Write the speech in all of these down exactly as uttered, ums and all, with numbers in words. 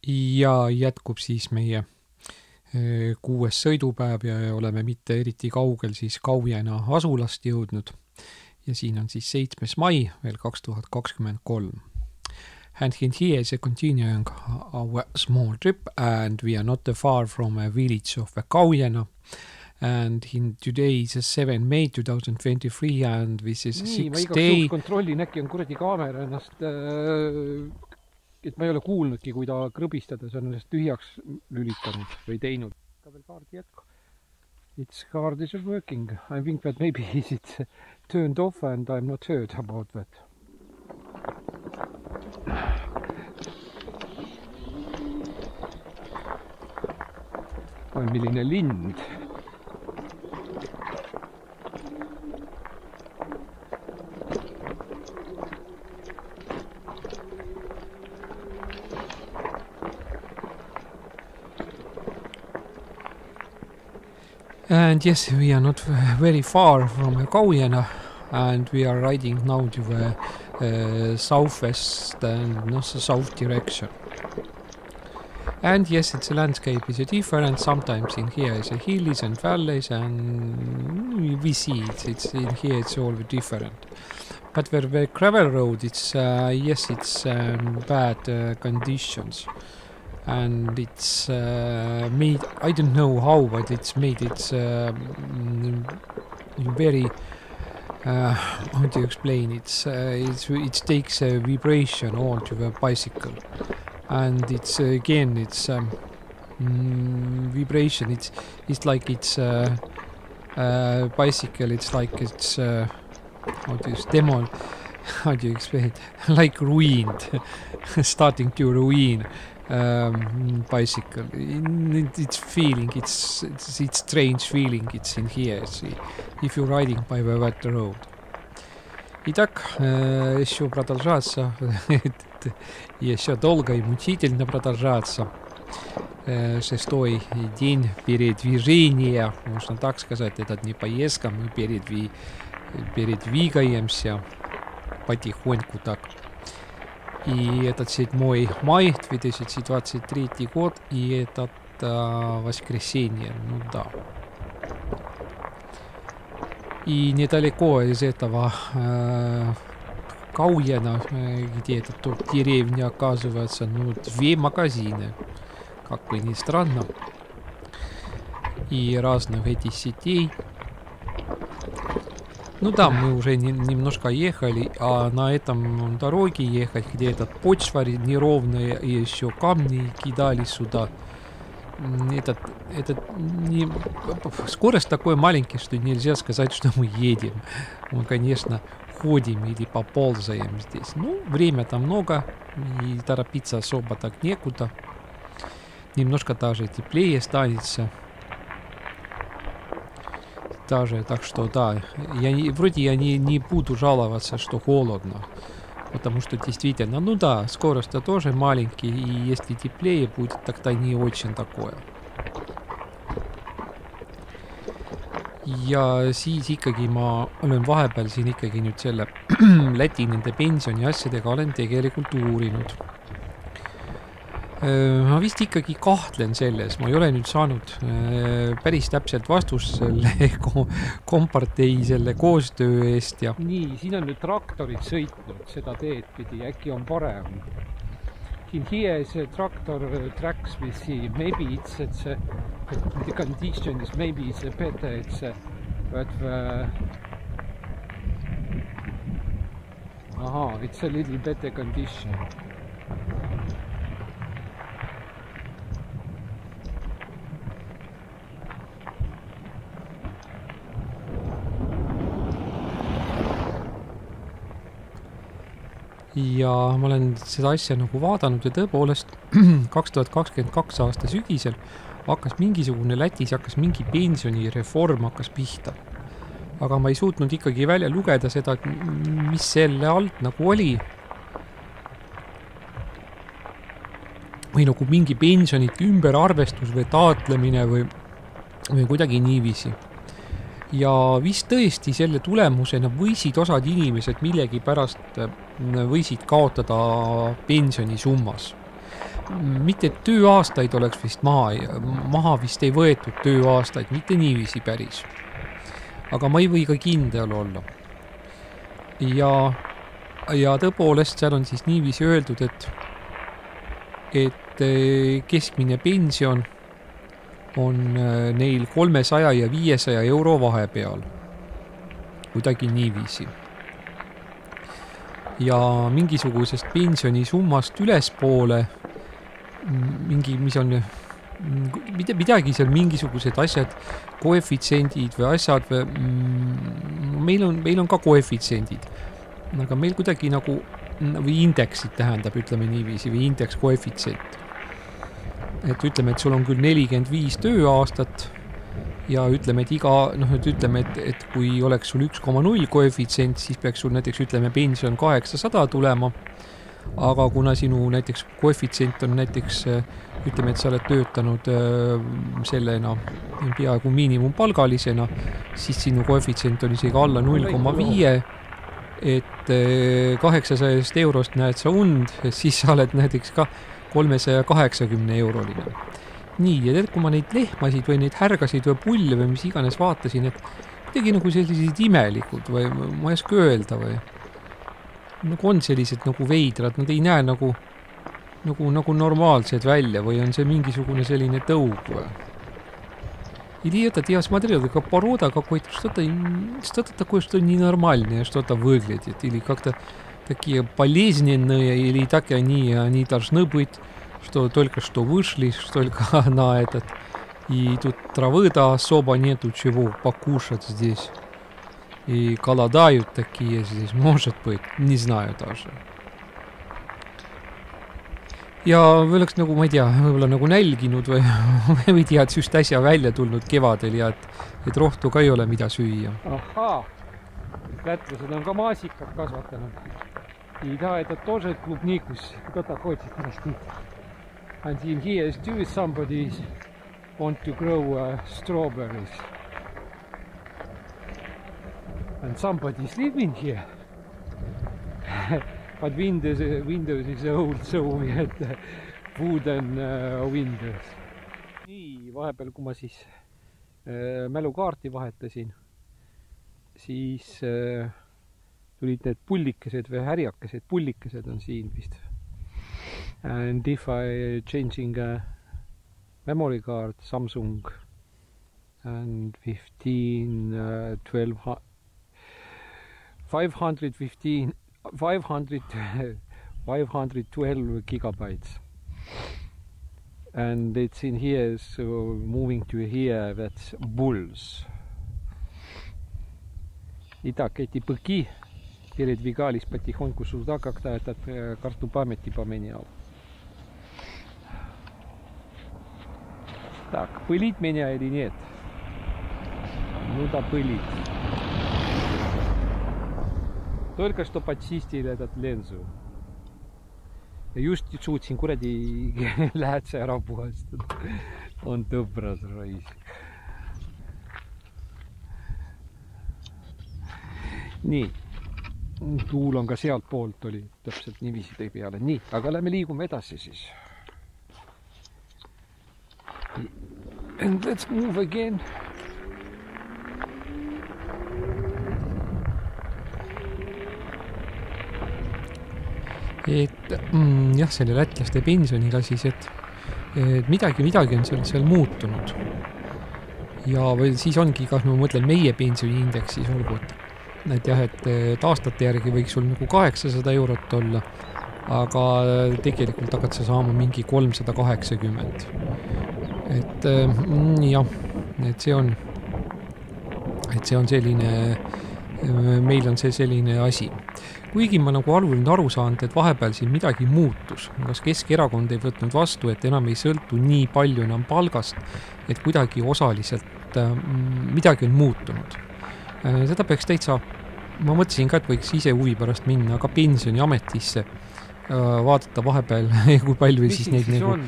Ja jätkub siis meie kuues sõidupäev ja oleme mitte eriti kaugel siis Kaujana asulast jõudnud. Ja siin on siis seitsmes mai veel kaks tuhat kakskümmend kolm. And here is a continuing our small trip and we are not far from a village of Kaujana. And in today is seventh May two thousand twenty-three and this is Nii, sixth ma day. igaks kontrollin, äkki on kuradi kaamera ennast, et ma ei ole kuulnudki, kui ta krõbistades on ennast tühjaks lülitanud või teinud. Ka veel kaardi jätku. Its card is working. I think that maybe it's turned off and I'm not heard about that. On milline lind. And yes, we are not very far from Kaujana and we are riding now to the uh, southwest and no, south direction. And yes, it's a landscape is different. Sometimes in here is a hills and valleys and we see it. It's in here it's all different. But where the gravel road, it's uh, yes, it's um, bad uh, conditions. And it's uh, made, I don't know how, but it's made it's uh, very uh, how do you explain it's, uh, it's it takes a vibration all to the bicycle, and it's uh, again it's um, mm, vibration it's it's like it's uh, uh, bicycle it's like it's uh, how do you demo how do you explain it? Like ruined starting to ruin um bicycle. It's feeling it's it's, it's strange feeling it's in here see, if you're riding by the wet road. Итак, еще продолжаться еще долго и мучительно продолжаться шестой день передвижения, можно так сказать, это не поездка, мы передви, передвигаемся потихоньку так. И этот седьмой мая две тысячи двадцать третий год, и этот а, воскресенье, ну да. И недалеко из этого а, Kaujana, где это тут деревня, оказывается, ну, две магазины, как бы ни странно, и разных этих сетей. Ну да, мы уже не, немножко ехали, а на этом дороге ехать, где этот почва неровная и еще камни кидали сюда. Этот, этот не, скорость такой маленький, что нельзя сказать, что мы едем. Мы, конечно, ходим или поползаем здесь. Ну, время-то много, и торопиться особо так некуда. Немножко даже теплее станется. Даже, так что да, я не, вроде я не, не буду жаловаться, что холодно, потому что действительно, ну да, скорость-то тоже маленький, и если теплее будет, тогда не очень такое. Ja siis ikkagi ma olen vahepeal siin ikkagi nüüd selle Läti nende pensioni asjadega olen tegelikult uurinud. Ma vist ikkagi kahtlen selles, ma ei ole nüüd saanud päris täpselt vastust selle kompartei selle koostöö eest ja... Nii, siin on nüüd traktorid sõitnud seda teed pidi, äkki on parem. In here is a tractor tracks we see, maybe it's, it's a, the condition is maybe it's a better, it's a, but the... Aha, it's a little better condition. Ja ma olen seda asja nagu vaadanud ja tõepoolest kaks tuhat kakskümmend kaks aasta sügisel hakkas mingisugune Lätis, hakkas mingi pensionireform hakkas pihta. Aga ma ei suutnud ikkagi välja lugeda seda, mis selle alt nagu oli. Või nagu mingi pensionit ümberarvestus või taatlemine või, või kuidagi niiviisi. Ja vist tõesti selle tulemusena võisid osad inimesed millegi pärast võisid kaotada pensioni summas. mitte tööaastaid oleks vist maha, maha vist ei võetud tööaastaid, mitte niiviisi päris. Aga ma ei või ka kindel olla. Ja, ja tõepoolest seal on siis niiviisi öeldud, et, et keskmine pension on neil kolmesaja ja viiesaja euro vahepeal. Kuidagi niiviisi. Ja mingisugusest pensionisummast ülespoole mingi, mis on midagi seal mingisugused asjad, koefitsendid või asjad või, mm, meil on, meil on ka koefitsendid, aga meil kuidagi nagu või indeksid tähendab, ütleme niiviisi, või indeks koefitsent. Et ütleme, et sul on küll nelikümmend viis tööaastat ja ütleme, et iga, noh, et ütleme, et, et kui oleks sul üks koma null koefitsient, siis peaks sul näiteks, ütleme, pension kaheksasada tulema. Aga kuna sinu näiteks koefitsient on näiteks, ütleme, et sa oled töötanud sellena peaaegu miinimumpalgalisena, siis sinu koefitsient on isegi alla null koma viis, et kaheksasajast eurost näed sa und, siis sa oled näiteks ka kolmesaja kaheksakümne euroline. Nii, ja tead, kui ma neid lehmasid või neid härgasid või pulle või mis iganes vaatasin, et tegi nagu sellised imelikud või ma ei oska öelda või nagu on sellised nagu veidrad, nad ei näe nagu, nagu, nagu normaalsed välja või on see mingisugune selline tõug või. Или это я смотрел, как порода какой-то, что-то, что-то такое, что ненормальное, что-то выглядит. Или как-то такие болезненные, или так они, они должны быть, что только что вышли, что только на этот. И тут травы-то особо нету чего покушать здесь. И голодают такие здесь, может быть, не знаю даже. Ja või oleks nagu, ma ei tea, võib-olla nagu nälginud või või tea, et just äsja välja tulnud kevadel ja et, et rohtu ka ei ole mida süüa. Ahaa, lätlased on ka maasikad kasvatanud. И да, это тоже клубниkus, кто-то хочет растить. And in here is too, somebody want to grow uh, strawberries. And somebody's living here. But windows, windows is old, so we had wooden uh, windows. Nii, vahepeal, kui ma siis äh, mälukaarti vahetasin, siis äh, tulid need pullikesed või härjakesed, pullikesed on siin vist. And if I changing a memory card, Samsung and fifteen, uh, twelve, five hundred fifteen, five hundred, five hundred twelve gigabytes. And it's in here, so moving to here, that's bulls. Итак, эти быки передвигались потихоньку сюда, когда этот карту памяти поменял. Так, пылить меня или нет? Ну да, пылить. Только что почистили этот лензу. Ja just suutsin kuradi lähedse ära puhastada. On tõbras raisk. Nii. Tuul on ka sealt poolt oli täpselt niiviisi tõi peale. Nii, aga lähme liigume edasi siis. And let's move again. Et mm, jah, selle lätlaste pensioniga siis, et, et midagi, midagi on seal, seal muutunud. Ja või siis ongi, kas ma mõtlen meie pensioniindeksi olgu, et, et jah, et aastate järgi võiks sul nagu kaheksasada eurot olla, aga tegelikult hakkad sa saama mingi kolmsada kaheksakümmend. Et mm, jah, et see on, et see on selline, meil on see selline asi. Kuigi ma nagu arvuliselt aru saanud, et vahepeal siin midagi muutus. Kas Keskerakond ei võtnud vastu, et enam ei sõltu nii palju enam palgast, et kuidagi osaliselt äh, midagi on muutunud. Äh, seda peaks täitsa, ma mõtlesin ka, et võiks ise huvi pärast minna, aga pensioniametisse äh, vaadata vahepeal, kui palju mis siis neid siis nagu... on?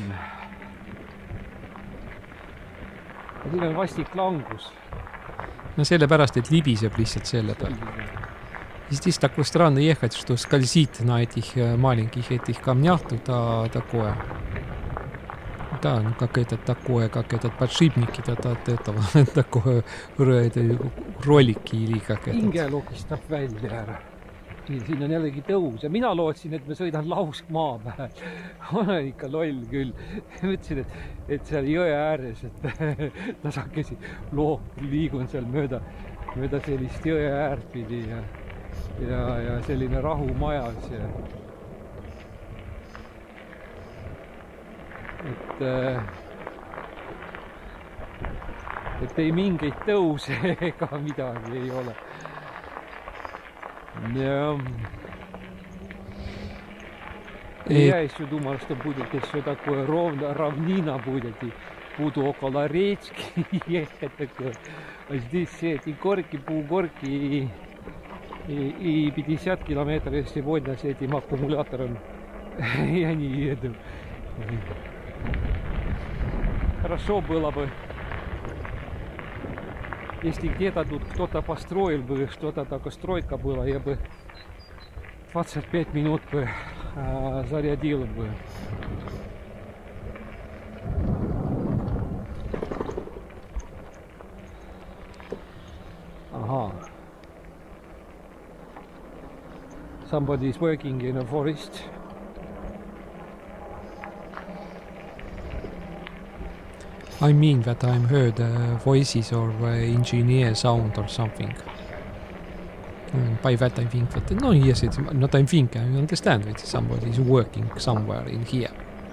Siin on vastik langus. No sellepärast, et libiseb lihtsalt selle peal. Здесь такое странно ехать, что скользит на этих маленьких этих камнях, тут а, такое. Да, ну как это такое, как этот подшипники от, от этого, такое ролики или как это. Hinge logistab välja ära. Siin on jällegi tõus ja mina lootsin, et ma sõidan lausk maa peal. Olen ikka loll küll. Mõtlesin, et, et seal jõe ääres, et tasakesi loo, liigun seal mööda, mööda sellist jõe äärt pidi ja, ja, ja selline rahu majas. Ja. Et, et ei mingeid tõuse ega midagi ei ole. Ja. И я еще думал, что будет еще такое ровно, равнина будет, и буду около речки ехать такое. А здесь все эти горки, полугорки и, и, и пятьдесят километров сегодня с этим аккумулятором я не еду. Хорошо было бы, если где-то тут кто-то построил бы, что-то такое, стройка была, я бы двадцать пять минут бы а, зарядил бы. Ага. Somebody is working in a forest. I mean that I'm heard uh, voices or uh, engineer sound or something. Mm, by that I think that, no yes, it's not I think, I understand that somebody is working somewhere in here.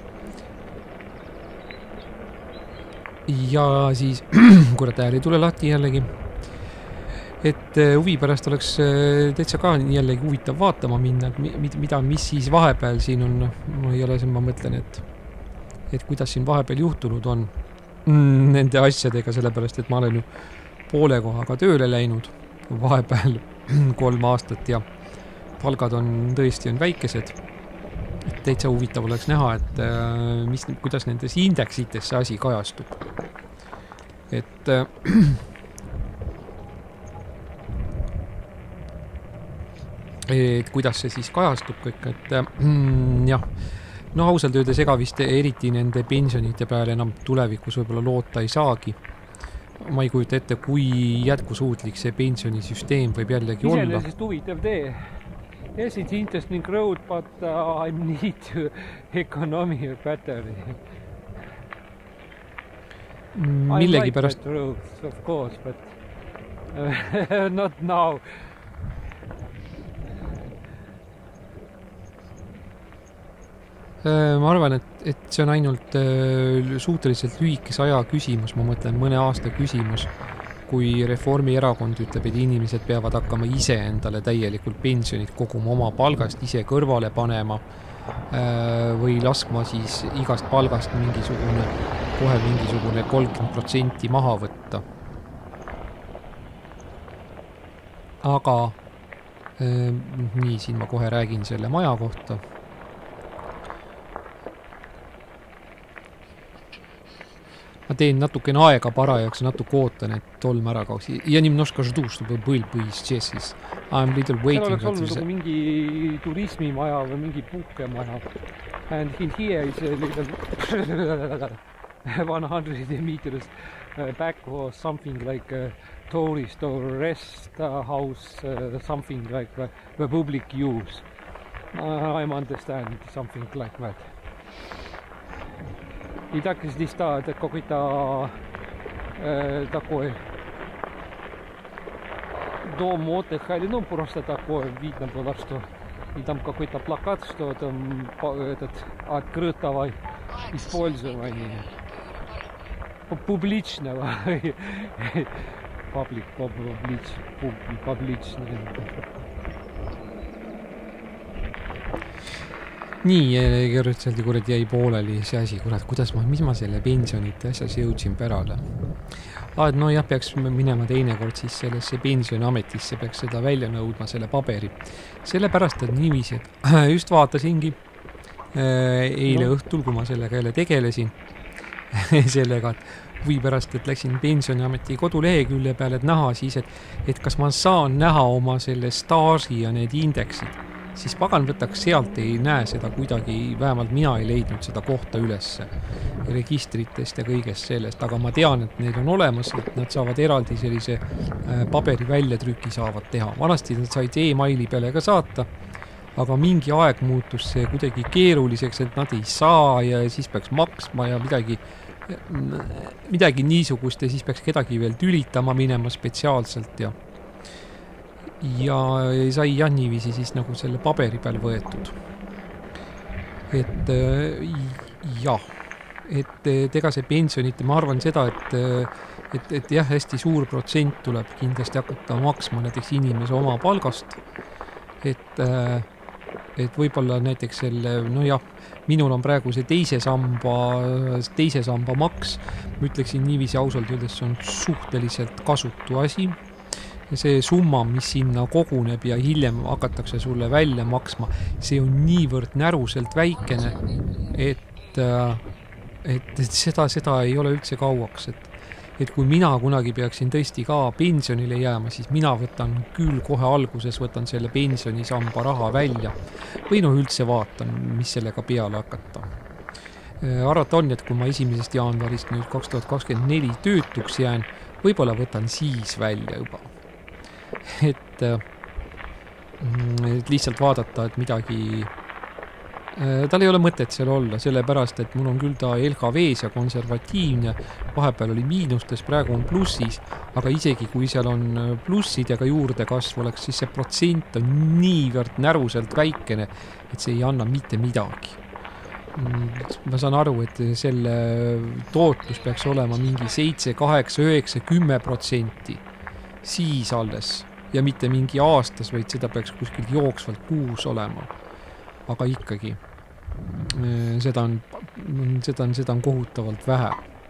Ja siis, kurat hääl ei tule lahti jällegi. Et huvi pärast oleks täitsa ka jällegi huvitav vaatama minna, et mida, mis siis vahepeal siin on. Ma ei ole siin, ma mõtlen, et, et kuidas siin vahepeal juhtunud on nende asjadega, sellepärast, et ma olen ju poole kohaga tööle läinud vahepeal kolm aastat ja palgad on tõesti on väikesed. Et täitsa huvitav oleks näha, et mis, kuidas nendes indeksites see asi kajastub. Et et kuidas see siis kajastub kõik, et jah, no ausalt öeldes ega vist eriti nende pensionite peale enam tulevikus võib-olla loota ei saagi. Ma ei kujuta ette, kui jätkusuutlik see pensionisüsteem võib jällegi olla. Iseenesest huvitav tee. Yes, it's interesting road, but uh, I need to economy battery. Millegi I like pärast... that roads, of course, but uh, not now. Ma arvan, et, et see on ainult suhteliselt lühikese aja küsimus, ma mõtlen mõne aasta küsimus, kui Reformierakond ütleb, et inimesed peavad hakkama ise endale täielikult pensionit koguma oma palgast ise kõrvale panema või laskma siis igast palgast mingisugune, kohe mingisugune kolmkümmend protsenti maha võtta. Aga nii, siin ma kohe räägin selle maja kohta. Ma teen natukene aega parajaks, natuke ootan, et tolm ära kauks. Ja немножко жду, чтобы был бы исчез. I'm little waiting. Seal oleks olnud nagu mingi turismimaja või mingi puhkemaja. And in here is a little one hundred meters back or something like a tourist or rest house, something like the public use. I'm understanding something like that. И так здесь какой-то э, такой дом отдыха, или ну просто такое видно было, что и там какой-то плакат, что там этот открытого использования публичного паблик публичный. Nii, kerrutselt kurat jäi pooleli see asi, kurat, kuidas ma, mis ma selle pensionite asjas jõudsin pärale. Ah, et no jah, peaks minema teinekord siis sellesse pensioniametisse, peaks seda välja nõudma, selle paberi. Sellepärast, et niiviisi, et just vaatasingi eile no. õhtul, kui ma sellega jälle tegelesin, sellega, et või pärast, et läksin pensioniameti kodulehekülje peale, et näha siis, et, et kas ma saan näha oma selle staaži ja need indeksid. siis pagan võtaks sealt ei näe seda kuidagi, vähemalt mina ei leidnud seda kohta ülesse registritest ja kõigest sellest, aga ma tean, et need on olemas, et nad saavad eraldi sellise paberi väljatrüki saavad teha. Vanasti nad said e-maili peale ka saata, aga mingi aeg muutus see kuidagi keeruliseks, et nad ei saa ja siis peaks maksma ja midagi, midagi niisugust ja siis peaks kedagi veel tülitama minema spetsiaalselt ja ja sai jah niiviisi siis nagu selle paberi peal võetud. Et jah, et ega see pensionit, ma arvan seda, et, et, et jah, hästi suur protsent tuleb kindlasti hakata maksma näiteks inimese oma palgast, et et võib-olla näiteks selle, no jah, minul on praegu see teise samba, teise samba maks, ma ütleksin niiviisi ausalt öeldes, see on suhteliselt kasutu asi. Ja see summa, mis sinna koguneb ja hiljem hakatakse sulle välja maksma, see on niivõrd näruselt väikene, et, et, et seda, seda ei ole üldse kauaks, et et kui mina kunagi peaksin tõesti ka pensionile jääma, siis mina võtan küll kohe alguses, võtan selle pensionisamba raha välja või noh üldse vaatan, mis sellega peale hakata. Arvata on, et kui ma esimesest jaanuarist nüüd kaks tuhat kakskümmend neli töötuks jään, võib-olla võtan siis välja juba. Et, et lihtsalt vaadata, et midagi tal ei ole mõtet seal olla, sellepärast, et mul on küll ta L H V-s ja konservatiivne, vahepeal oli miinustes, praegu on plussis, aga isegi kui seal on plussid ja ka juurde kasv oleks, siis see protsent on niivõrd näruselt väikene, et see ei anna mitte midagi. Ma saan aru, et selle tootlus peaks olema mingi seitse, kaheksa, üheksa, kümme protsenti, siis alles ja mitte mingi aastas, vaid seda peaks kuskil jooksvalt kuus olema. Aga ikkagi, seda on, seda on, seda on kohutavalt vähe.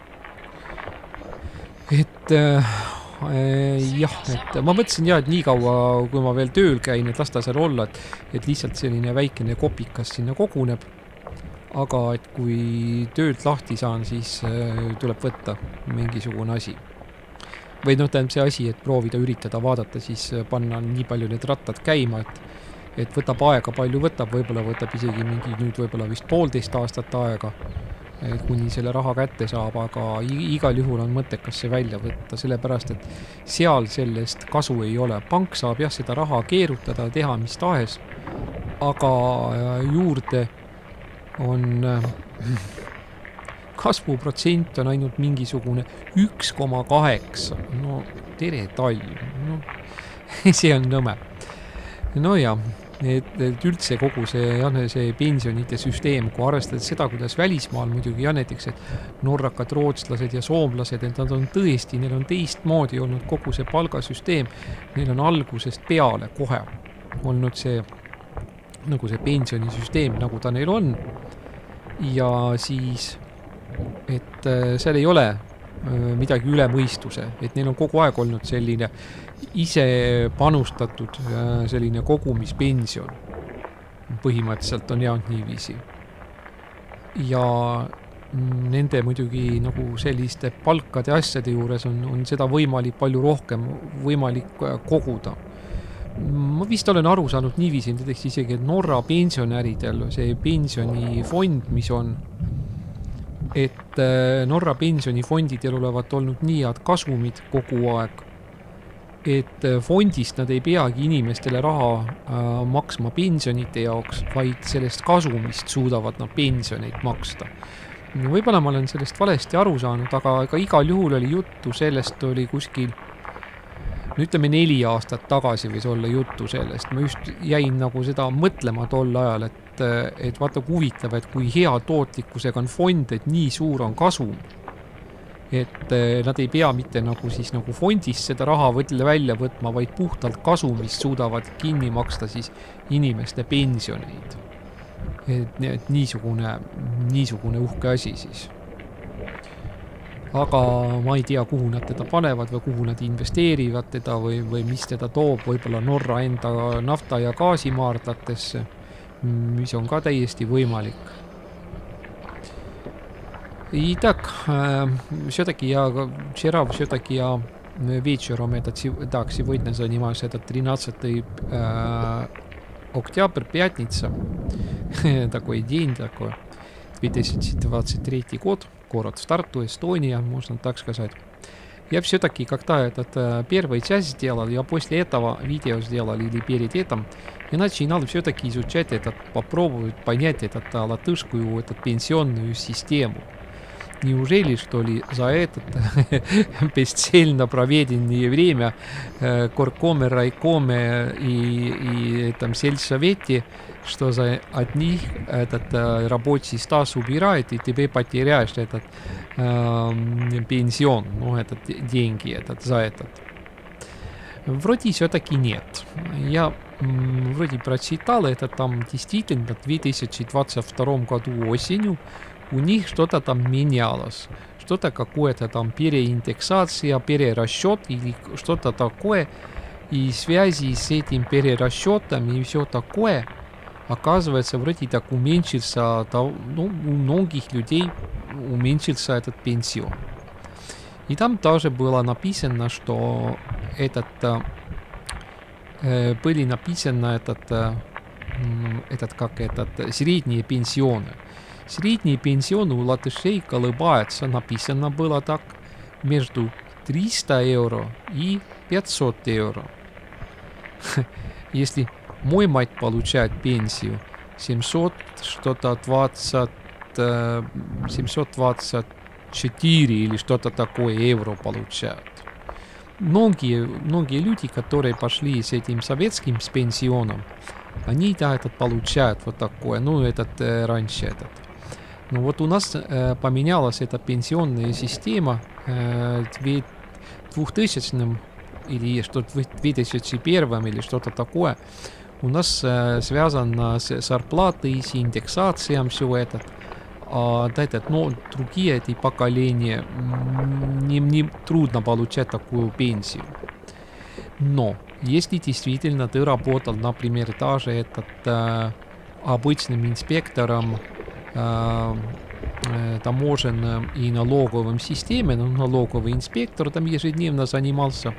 Et äh, jah, et ma mõtlesin jah, et nii kaua, kui ma veel tööl käin, et lasta seal olla, et, et lihtsalt selline väikene kopikas sinna koguneb. Aga et kui töölt lahti saan, siis äh, tuleb võtta mingisugune asi. Või noh, tähendab see asi, et proovida üritada vaadata, siis panna nii palju need rattad käima, et et võtab aega, palju võtab, võib-olla võtab isegi mingi nüüd võib-olla vist poolteist aastat aega, et kuni selle raha kätte saab, aga igal juhul on mõttekas see välja võtta, sellepärast, et seal sellest kasu ei ole. Pank saab jah seda raha keerutada, teha mis tahes, aga juurde on kasvuprotsent on ainult mingisugune üks koma kaheksa. No tere talv, no see on nõme. No ja et, et üldse kogu see, jah, see pensionite süsteem, kui arvestades seda, kuidas välismaal muidugi ja näiteks, et norrakad, rootslased ja soomlased, et nad on tõesti, neil on teistmoodi olnud kogu see palgasüsteem, neil on algusest peale kohe olnud see, nagu see pensionisüsteem, nagu ta neil on, ja siis, et seal ei ole midagi üle mõistuse, et neil on kogu aeg olnud selline ise panustatud selline kogumispension. Põhimõtteliselt on jäänud niiviisi. Ja nende muidugi nagu selliste palkade asjade juures on, on seda võimalik palju rohkem võimalik koguda. Ma vist olen aru saanud niiviisi, näiteks isegi Norra pensionäridel see pensionifond, mis on, et Norra pensionifondidel olevat olnud nii head kasumid kogu aeg, et fondist nad ei peagi inimestele raha äh, maksma pensionite jaoks, vaid sellest kasumist suudavad nad pensioneid maksta. Võib-olla ma olen sellest valesti aru saanud, aga, aga igal juhul oli juttu, sellest oli kuskil, no ütleme neli aastat tagasi võis olla juttu sellest. Ma just jäin nagu seda mõtlema tol ajal, et, et vaata huvitav, et kui hea tootlikkusega on fond, et nii suur on kasum, et nad ei pea mitte nagu siis nagu fondist seda raha võtle välja võtma, vaid puhtalt kasumist suudavad kinni maksta siis inimeste pensioneid. Et, et niisugune, niisugune uhke asi siis. Aga ma ei tea, kuhu nad teda panevad või kuhu nad investeerivad teda või, või mis teda toob võib-olla Norra enda nafta- ja gaasimaardlatesse, mis on ka täiesti võimalik. Итак, все-таки я вчера все-таки я вечером этот, так, сегодня занимаюсь этот тринадцатый октябрь, пятница. Такой день такой. две тысячи двадцать третий год. Город Тарту, Эстония, можно так сказать. Я все-таки как-то этот э, первую часть сделал, я после этого видео сделал или перед этим, и начинал все-таки изучать этот, попробовать понять этот э, латышскую, эту пенсионную систему. Неужели, что ли, за это бесцельно проведенное время э, Коркоме, Райкоме и, и там сельсовете, что за одних этот э, рабочий стаж убирает, и тебе потеряешь этот э, пенсион, ну, этот деньги этот, за этот. Вроде все-таки нет. Я м, вроде прочитал, это там действительно в две тысячи двадцать втором году осенью у них что-то там менялось. Что-то какое-то там переиндексация, перерасчет или что-то такое. И в связи с этим перерасчетом и все такое, оказывается, вроде так уменьшился, ну, у многих людей уменьшился этот пенсион. И там тоже было написано, что этот, э, были написано этот, э, этот, как этот, средние пенсионы. Средний пенсион у латышей колебается, написано было так, между триста евро и пятьсот евро. Если мой мать получает пенсию семьсот, что-то двадцать, семьсот двадцать четыре или что-то такое евро получают. Многие, многие люди, которые пошли с этим советским с пенсионом, они, да, этот получают вот такое, ну, этот э, раньше этот. Ну вот у нас э, поменялась эта пенсионная система э, в двухтысячном или что в две тысячи первом или что-то такое. У нас э, связано с зарплатой, с индексацией, все это. А да, этот, но другие эти поколения, им не трудно получать такую пенсию. Но если действительно ты работал, например, даже этот э, обычным инспектором э, э, таможенным и налоговым системе, ну, налоговый инспектор там ежедневно занимался,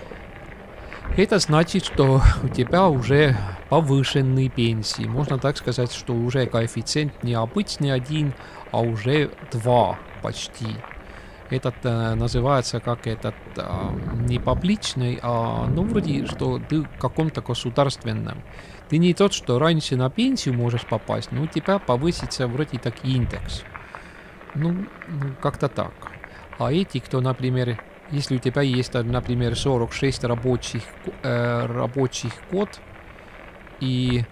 это значит, что у тебя уже повышенные пенсии. Можно так сказать, что уже коэффициент не обычный один, а уже два почти. Этот э, называется как этот э, не публичный, а ну вроде, что ты в каком-то государственном. Ты не тот, что раньше на пенсию можешь попасть, но у тебя повысится вроде так индекс. Ну, ну как-то так. А эти, кто, например, если у тебя есть, например, сорок шесть рабочих, э, рабочих год и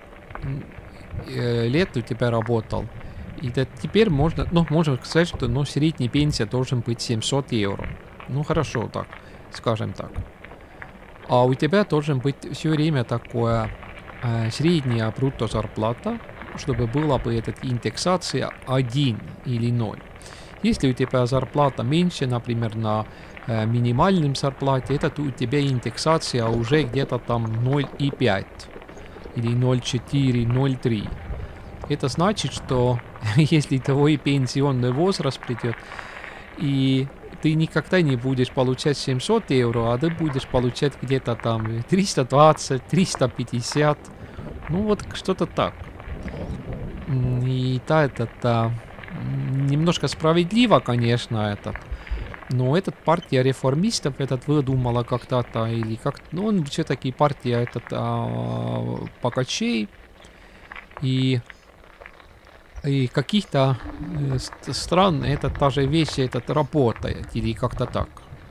э, лет у тебя работал, и да, теперь можно, ну, можно сказать, что ну, средняя пенсия должен быть семьсот евро. Ну, хорошо так, скажем так. А у тебя должен быть все время такое э, средняя брутто зарплата, чтобы была бы эта индексация один или ноль. Если у тебя зарплата меньше, например, на э, минимальном зарплате, это у тебя индексация уже где-то там ноль и пять или ноль и четыре, ноль и три. Это значит, что если твой пенсионный возраст придет, и ты никогда не будешь получать семьсот евро, а ты будешь получать где-то там триста двадцать, триста пятьдесят, ну вот что-то так. И да, это а, немножко справедливо, конечно, этот. Но этот партия реформистов этот выдумала как-то, или как, ну он все-таки партия этот а, покачей и и каких-то э, стран это та же вещь этот работает или как-то так.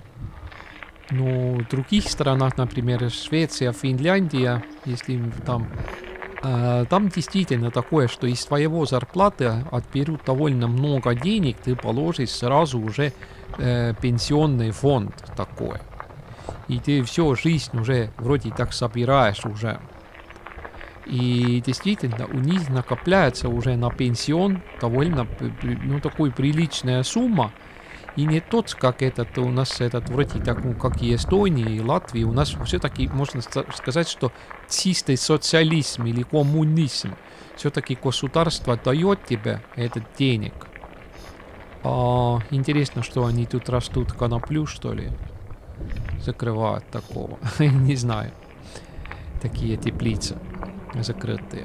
Но в других странах, например, Швеция, Финляндия, если там э, там действительно такое, что из твоего зарплаты отберут довольно много денег, ты положишь сразу уже э, пенсионный фонд такой. И ты всю жизнь уже вроде так собираешь уже. И действительно у них накопляется уже на пенсион довольно, ну, такой приличная сумма. И не тот, как этот у нас, этот вроде так, ну, как и Эстонии, и Латвии, у нас все-таки можно сказать, что чистый социализм или коммунизм. Все-таки государство дает тебе этот денег. А, интересно, что они тут растут коноплю, что ли? Закрывают такого. Не знаю. Такие теплицы. закрытые.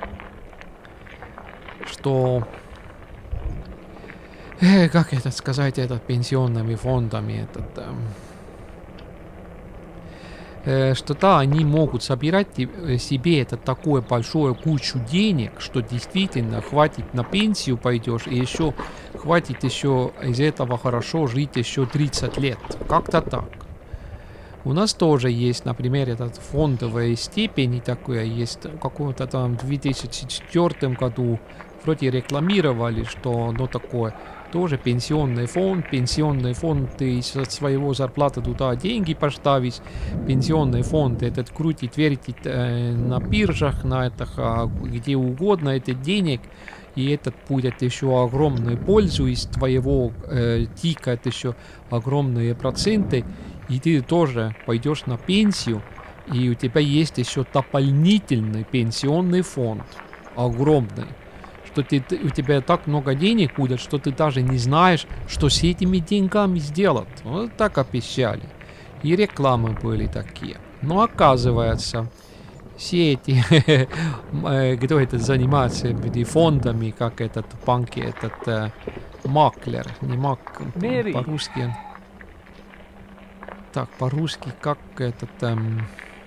Что, э, как это сказать, этот пенсионными фондами, этот, э, э, что да, они могут собирать себе это такое большое кучу денег, что действительно хватит на пенсию пойдешь, и еще хватит еще из этого хорошо жить еще тридцать лет. Как-то так. У нас тоже есть, например, этот фондовая степень, такое есть в каком-то там две тысячи четвёртом году вроде рекламировали, что ну такое тоже пенсионный фонд, пенсионный фонд, ты со своего зарплаты туда деньги поставишь, пенсионный фонд этот крутит, вертит э, на биржах, на это, где угодно, это денег, и этот будет еще огромную пользу, из твоего э, тикает еще огромные проценты, и ты тоже пойдешь на пенсию, и у тебя есть еще дополнительный пенсионный фонд, огромный, что ты, ты, у тебя так много денег будет, что ты даже не знаешь, что с этими деньгами сделать. Вот так обещали. И рекламы были такие. Но оказывается, все эти, кто это занимается фондами, как этот в банке, этот э, маклер, не мак, по-русски. Так, по-русски, как этот эм,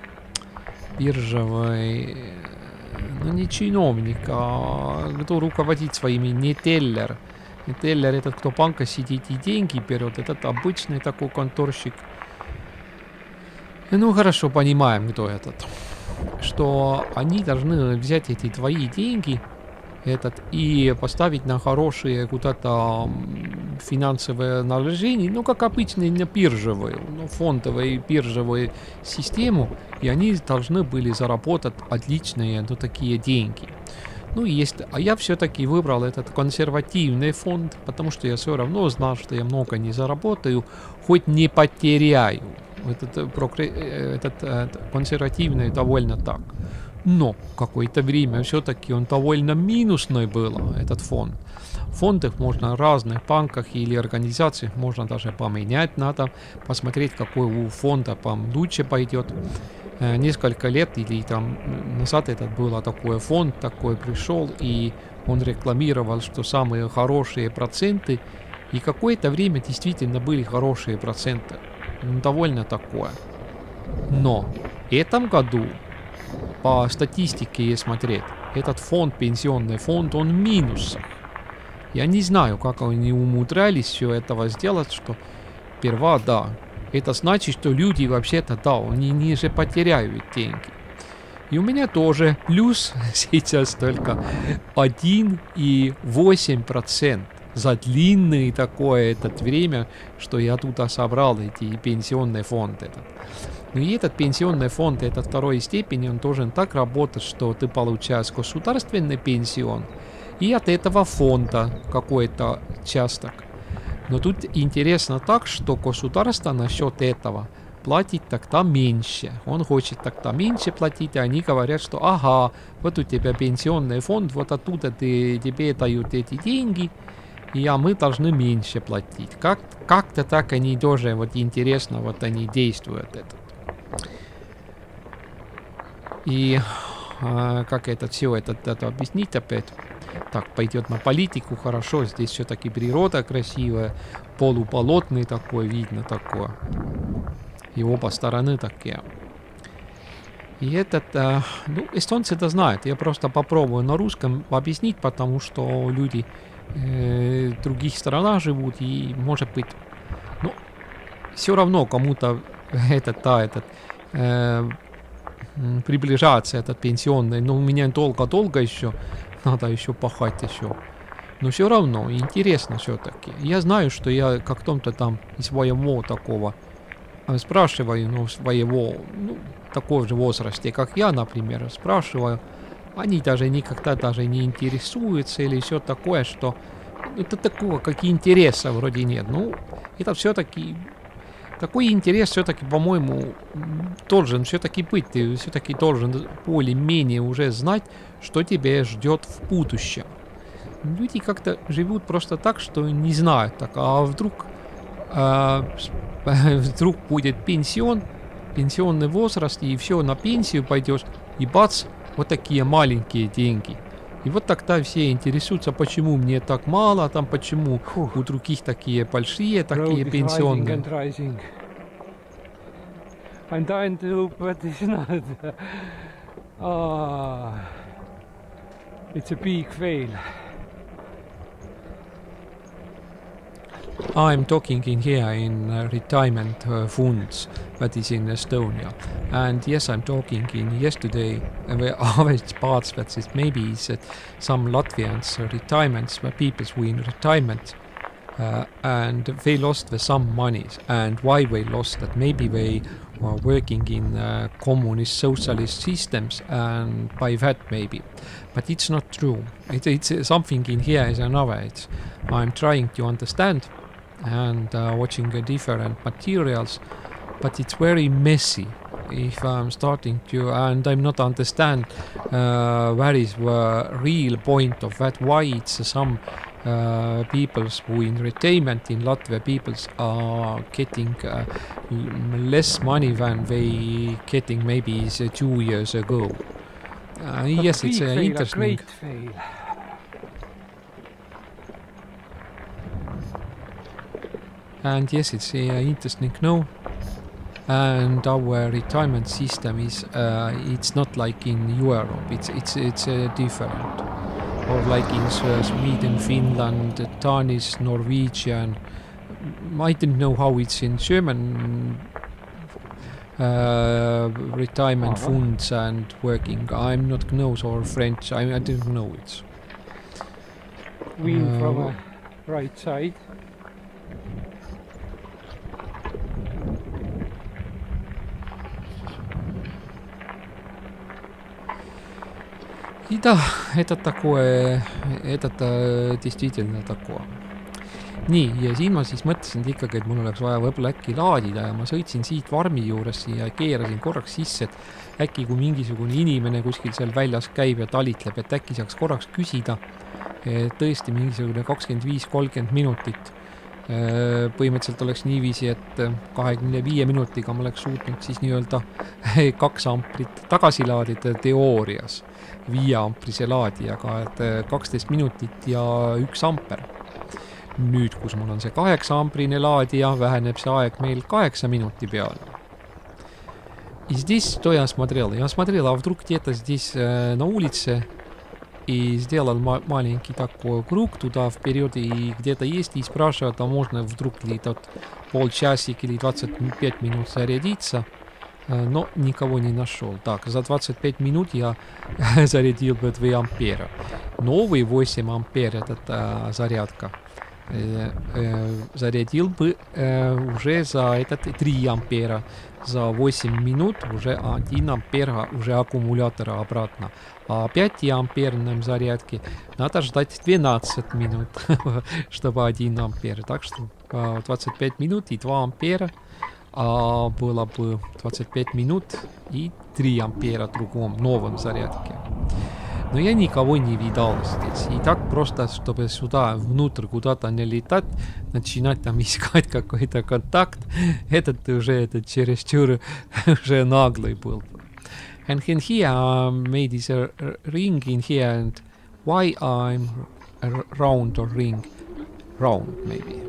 биржевый, ну не чиновник, а кто руководит своими, не теллер. Не теллер этот, кто в банке сидит и деньги берет, этот обычный такой конторщик. Ну хорошо, понимаем, кто этот. Что они должны взять эти твои деньги этот и поставить на хорошие куда-то финансовые налажения, ну как обычные на биржевые, ну, фондовые биржевые систему, и они должны были заработать отличные, ну такие деньги. Ну и есть, а я все-таки выбрал этот консервативный фонд, потому что я все равно знал, что я много не заработаю, хоть не потеряю. Этот, этот, этот консервативный довольно так. Но какое-то время все-таки он довольно минусный был, этот фонд. В фондах можно в разных банках или организациях можно даже поменять, надо посмотреть, какой у фонда там лучше пойдет. Э, несколько лет или там назад этот был такой фонд, такой пришел, и он рекламировал, что самые хорошие проценты, и какое-то время действительно были хорошие проценты. Ну, довольно такое. Но в этом году по статистике если смотреть, этот фонд, пенсионный фонд, он в минусах. Я не знаю, как они умудрялись все этого сделать, что сперва, да, это значит, что люди вообще-то, да, они ниже потеряют деньги. И у меня тоже плюс сейчас только один и восемь десятых процента за длинное такое этот время, что я тут собрал эти пенсионные фонды. Этот. Ну и этот пенсионный фонд, этот второй степени, он должен так работать, что ты получаешь государственный пенсион и от этого фонда какой-то участок. Но тут интересно так, что государство насчет этого платит тогда меньше. Он хочет тогда меньше платить, и они говорят, что ага, вот у тебя пенсионный фонд, вот оттуда ты, тебе дают эти деньги, и а мы должны меньше платить. Как, как-то так они тоже, вот интересно, вот они действуют это. И э, как это все это, это объяснить опять? Так, пойдет на политику, хорошо, здесь все-таки природа красивая, полуполотный такой, видно такое. И оба стороны такие. И этот, э, ну, эстонцы это знают, я просто попробую на русском объяснить, потому что люди э, в других странах живут, и может быть, ну, все равно кому-то этот, да, этот, э, приближаться этот пенсионный, но у меня долго-долго еще, надо еще пахать еще. Но все равно интересно все-таки. Я знаю, что я как том-то там из своего такого спрашиваю, ну, своего, ну, такого же возрасте, как я, например, спрашиваю, они даже никогда даже не интересуются или все такое, что это такого, как интереса вроде нет. Ну, это все-таки такой интерес все-таки, по-моему, должен все-таки быть. Ты все-таки должен более-менее уже знать, что тебя ждет в будущем. Люди как-то живут просто так, что не знают так. А вдруг, э, вдруг будет пенсион, пенсионный возраст, и все, на пенсию пойдешь, и бац, Вот такие маленькие деньги. И вот тогда все интересуются, почему мне так мало, там почему Фух. у других такие большие, такие пенсионные. And rising. I'm dying to loop, but it's not. Ah, it's a big fail. I'm talking in here in uh, retirement uh, funds that is in Estonia. And yes, I'm talking in yesterday uh, average parts that is maybe is that some Latvians uh, retirements where people were in retirement uh, and they lost the some money. And why they lost that? Maybe they were working in uh, communist socialist systems and by that maybe. But it's not true. It, it's uh, something in here is another. It's, I'm trying to understand and uh, watching uh, different materials, but it's very messy if I'm starting to, and I'm not understand uh, where is the real point of that, why it's uh, some uh, peoples who in retirement in Latvia peoples are getting uh, less money than they getting maybe uh, two years ago. Uh, yes, it's uh, fail, interesting. A great fail. And yes, it's uh, interesting no. And our retirement system is uh, it's not like in Europe. It's it's it's uh, different. Or like in uh, Sweden, Finland, Danish, Norwegian. I don't know how it's in German uh, retirement uh-huh. funds and working. I'm not knows or French. I I don't know it. Win uh, from a right side. И да, это такое, это действительно такое. Nii, ja siin ma siis mõtlesin ikkagi, et mul oleks vaja võib-olla äkki laadida ja ma sõitsin siit Varmi juures ja keerasin korraks sisse, et äkki kui mingisugune inimene kuskil seal väljas käib ja talitleb, et äkki saaks korraks küsida, et tõesti mingisugune kakskümmend viis kolmkümmend minutit. Põhimõtteliselt oleks niiviisi, et kahekümne viie minutiga ma oleks suutnud siis nii-öelda kaks amprit tagasi laadida teoorias viie amprise laadijaga, et kaksteist minutit ja üks amper. Nüüd, kus mul on see kaheksa amprine laadija, väheneb see aeg meil kaheksa minuti peale. И здесь, что я смотрел? Я смотрел, а вдруг где-то здесь на улице и сделал маленький такой круг туда вперед, и где-то есть, и спрашивают, а можно вдруг ли тот полчасик или двадцать пять минут зарядиться, но никого не нашел. Так, за двадцать пять минут я зарядил бы два ампера. Новый восемь ампер этот а, зарядка э, э, зарядил бы э, уже за этот три ампера. За восемь минут уже один ампер уже аккумулятора обратно. А пять амперном зарядке надо ждать двенадцать минут, чтобы один ампер. Так что двадцать пять минут и два ампера а было бы двадцать пять минут и три ампера другом новом зарядке. Но я никого не видал здесь. И так просто, чтобы сюда внутрь куда-то не летать, начинать там искать какой-то контакт, этот уже этот чересчур уже наглый был. And in here I made this a ring in here, and why I'm round or ring? Round maybe.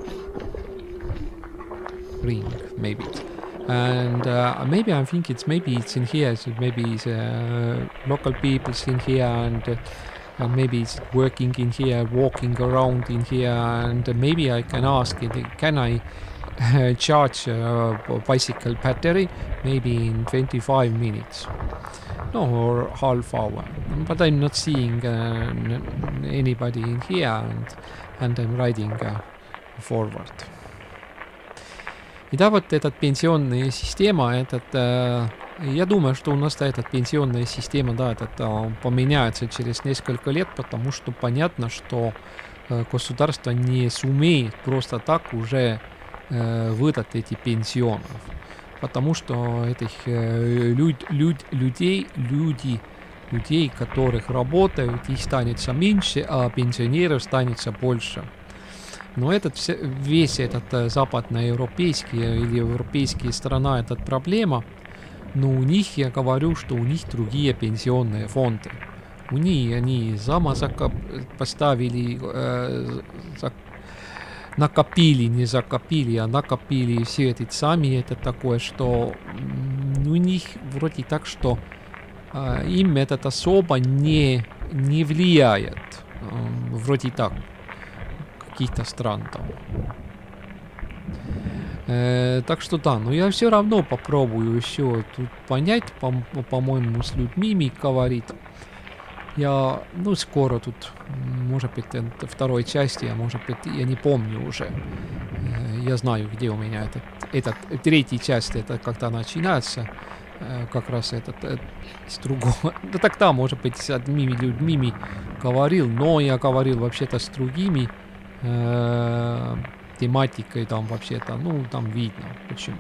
Ring maybe. And uh, maybe I think it's maybe it's in here, so maybe it's uh, local people's in here, and, uh, and maybe it's working in here, walking around in here, and uh, maybe I can ask it, can I uh, charge a bicycle battery maybe in twenty-five minutes, no, or half hour, but I'm not seeing uh, anybody in here, and, and I'm riding uh, forward. И да, вот этот пенсионная система, этот, э, я думаю, что у нас эта пенсионная система, да, этот, э, поменяется через несколько лет, потому что понятно, что э, государство не сумеет просто так уже э, выдать эти пенсионы, потому что этих э, люд, люд, людей, люди, людей, которых работают, их станется меньше, а пенсионеров станется больше. Но этот, весь этот западноевропейский или европейские страна, эта проблема, Но у них я говорю, что у них другие пенсионные фонды. У них они сама поставили, э, за, накопили, не закопили, а накопили все эти сами. Это такое, что у них вроде так, что э, им этот особо не, не влияет. Э, вроде так. Каких-то стран там. Э, так что да, но я все равно попробую еще тут понять, по- по-моему, с людьми говорить. Я, ну, скоро тут, может быть, это второй части, а может быть, я не помню уже. Э, я знаю, где у меня этот, этот третья часть, это когда начинается, э, как раз этот, э, с другого. Да тогда, может быть, с одними людьми говорил, но я говорил вообще-то с другими. Э, тематикой там вообще-то, ну, там видно, почему.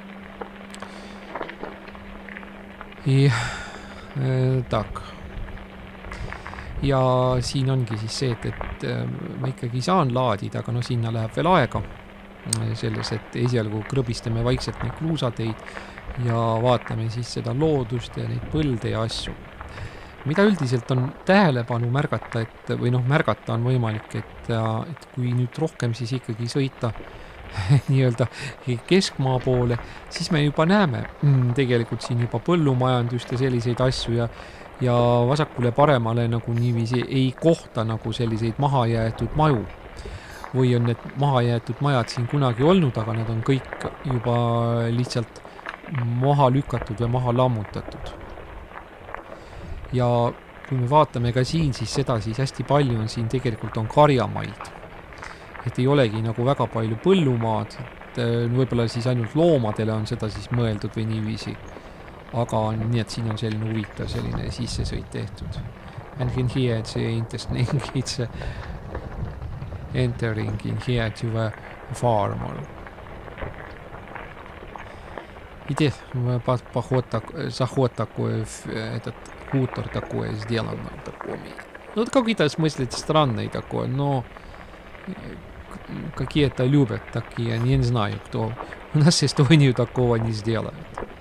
И äh, tak. Ja siin ongi siis see, et, et ma ikkagi saan laadida, aga no sinna läheb veel aega. Selles, et esialgu krõbistame vaikselt neid kruusateid ja vaatame siis seda loodust ja neid põlde ja asju. Mida üldiselt on tähelepanu märgata, et, või noh, märgata on võimalik, et, et kui nüüd rohkem siis ikkagi sõita nii-öelda keskmaa poole, siis me juba näeme tegelikult siin juba põllumajandust ja selliseid asju ja, ja vasakule paremale nagu niiviisi ei kohta nagu selliseid mahajäetud maju. Või on need mahajäetud majad siin kunagi olnud, aga nad on kõik juba lihtsalt maha lükatud või maha lammutatud. Ja kui me vaatame ka siin, siis seda siis hästi palju on siin tegelikult on karjamaid. Et ei olegi nagu väga palju põllumaad, et võib-olla siis ainult loomadele on seda siis mõeldud või niiviisi. Aga nii, et siin on selline huvitav selline sissesõit tehtud. And in here it's interesting, it's entering in here to a farm. Иди, поход так, заход такой, этот хутор такой сделан. Такой. Ну, это какие-то смысле странные такое, но какие-то любят такие, я не знаю, кто. У нас Эстонию такого не сделает.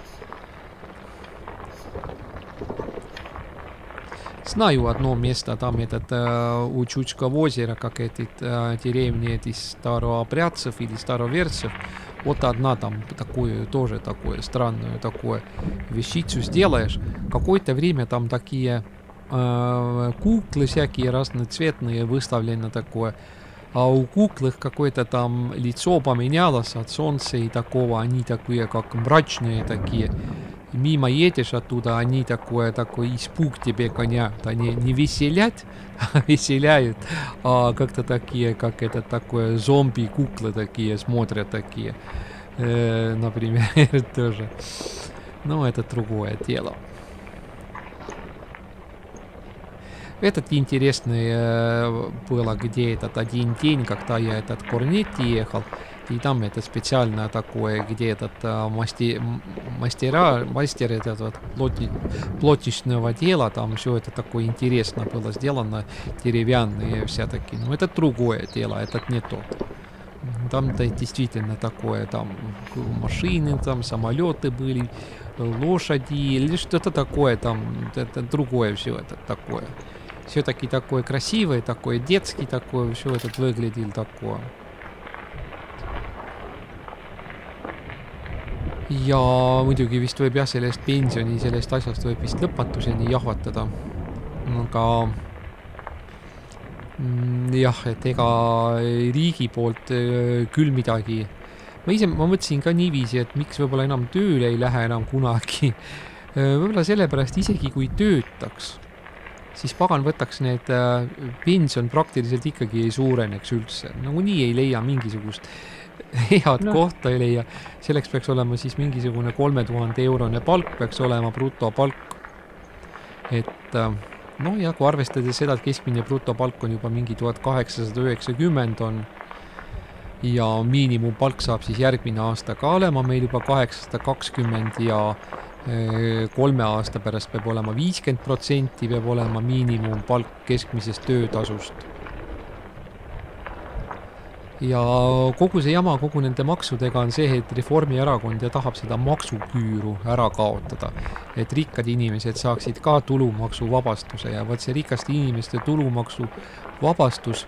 Знаю одно место, там этот э, у Чучкова озера, как эти э, деревни эти старообрядцев или староверцев. Вот одна там такую, тоже такое странную такое вещицу сделаешь. Какое-то время там такие э, куклы всякие разноцветные выставлены такое. А у куклых какое-то там лицо поменялось от солнца и такого. Они такие, как мрачные такие. Мимо едешь оттуда, они такое, такой испуг тебе гоняют. Они не веселят, а веселяют. А как-то такие, как это такое, зомби-куклы такие, смотрят такие. Э, например, тоже. Но это другое дело. Этот интересный э, было, где этот один день, когда я этот Корнетти ехал. И там это специально такое, где этот а, мастер, мастера, мастер этот вот, плоти, плотичного дела, там все это такое интересно было сделано, деревянные все-таки. Но это другое дело, этот не тот. Там-то действительно такое, там машины, там самолеты были, лошади или что-то такое, там это другое все это такое. Все-таки такое красивое, такое детский такое, все это выглядело такое. Ja muidugi vist võib jah sellest pensioni, sellest asjast võib vist lõpatuseni jahvatada. Aga mm, jah, et ega riigi poolt küll midagi. Ma ise ma mõtlesin ka niiviisi, et miks võib-olla enam tööle ei lähe enam kunagi. Võib-olla sellepärast isegi kui töötaks, siis pagan võtaks need pension praktiliselt ikkagi ei suureneks üldse. Nagu nii ei leia mingisugust head no. kohta ei leia. Selleks peaks olema siis mingisugune kolme tuhande eurone palk, peaks olema brutopalk. Et no ja kui arvestades seda, et keskmine brutopalk on juba mingi tuhat kaheksasada üheksakümmend on ja miinimumpalk saab siis järgmine aasta ka olema meil juba kaheksasada kakskümmend ja kolme aasta pärast peab olema viiskümmend protsenti peab olema miinimumpalk keskmisest töötasust. ja kogu see jama, kogu nende maksudega on see, et Reformierakond ja tahab seda maksuküüru ära kaotada. Et rikkad inimesed saaksid ka tulumaksu vabastuse ja võt see rikaste inimeste tulumaksu vabastus,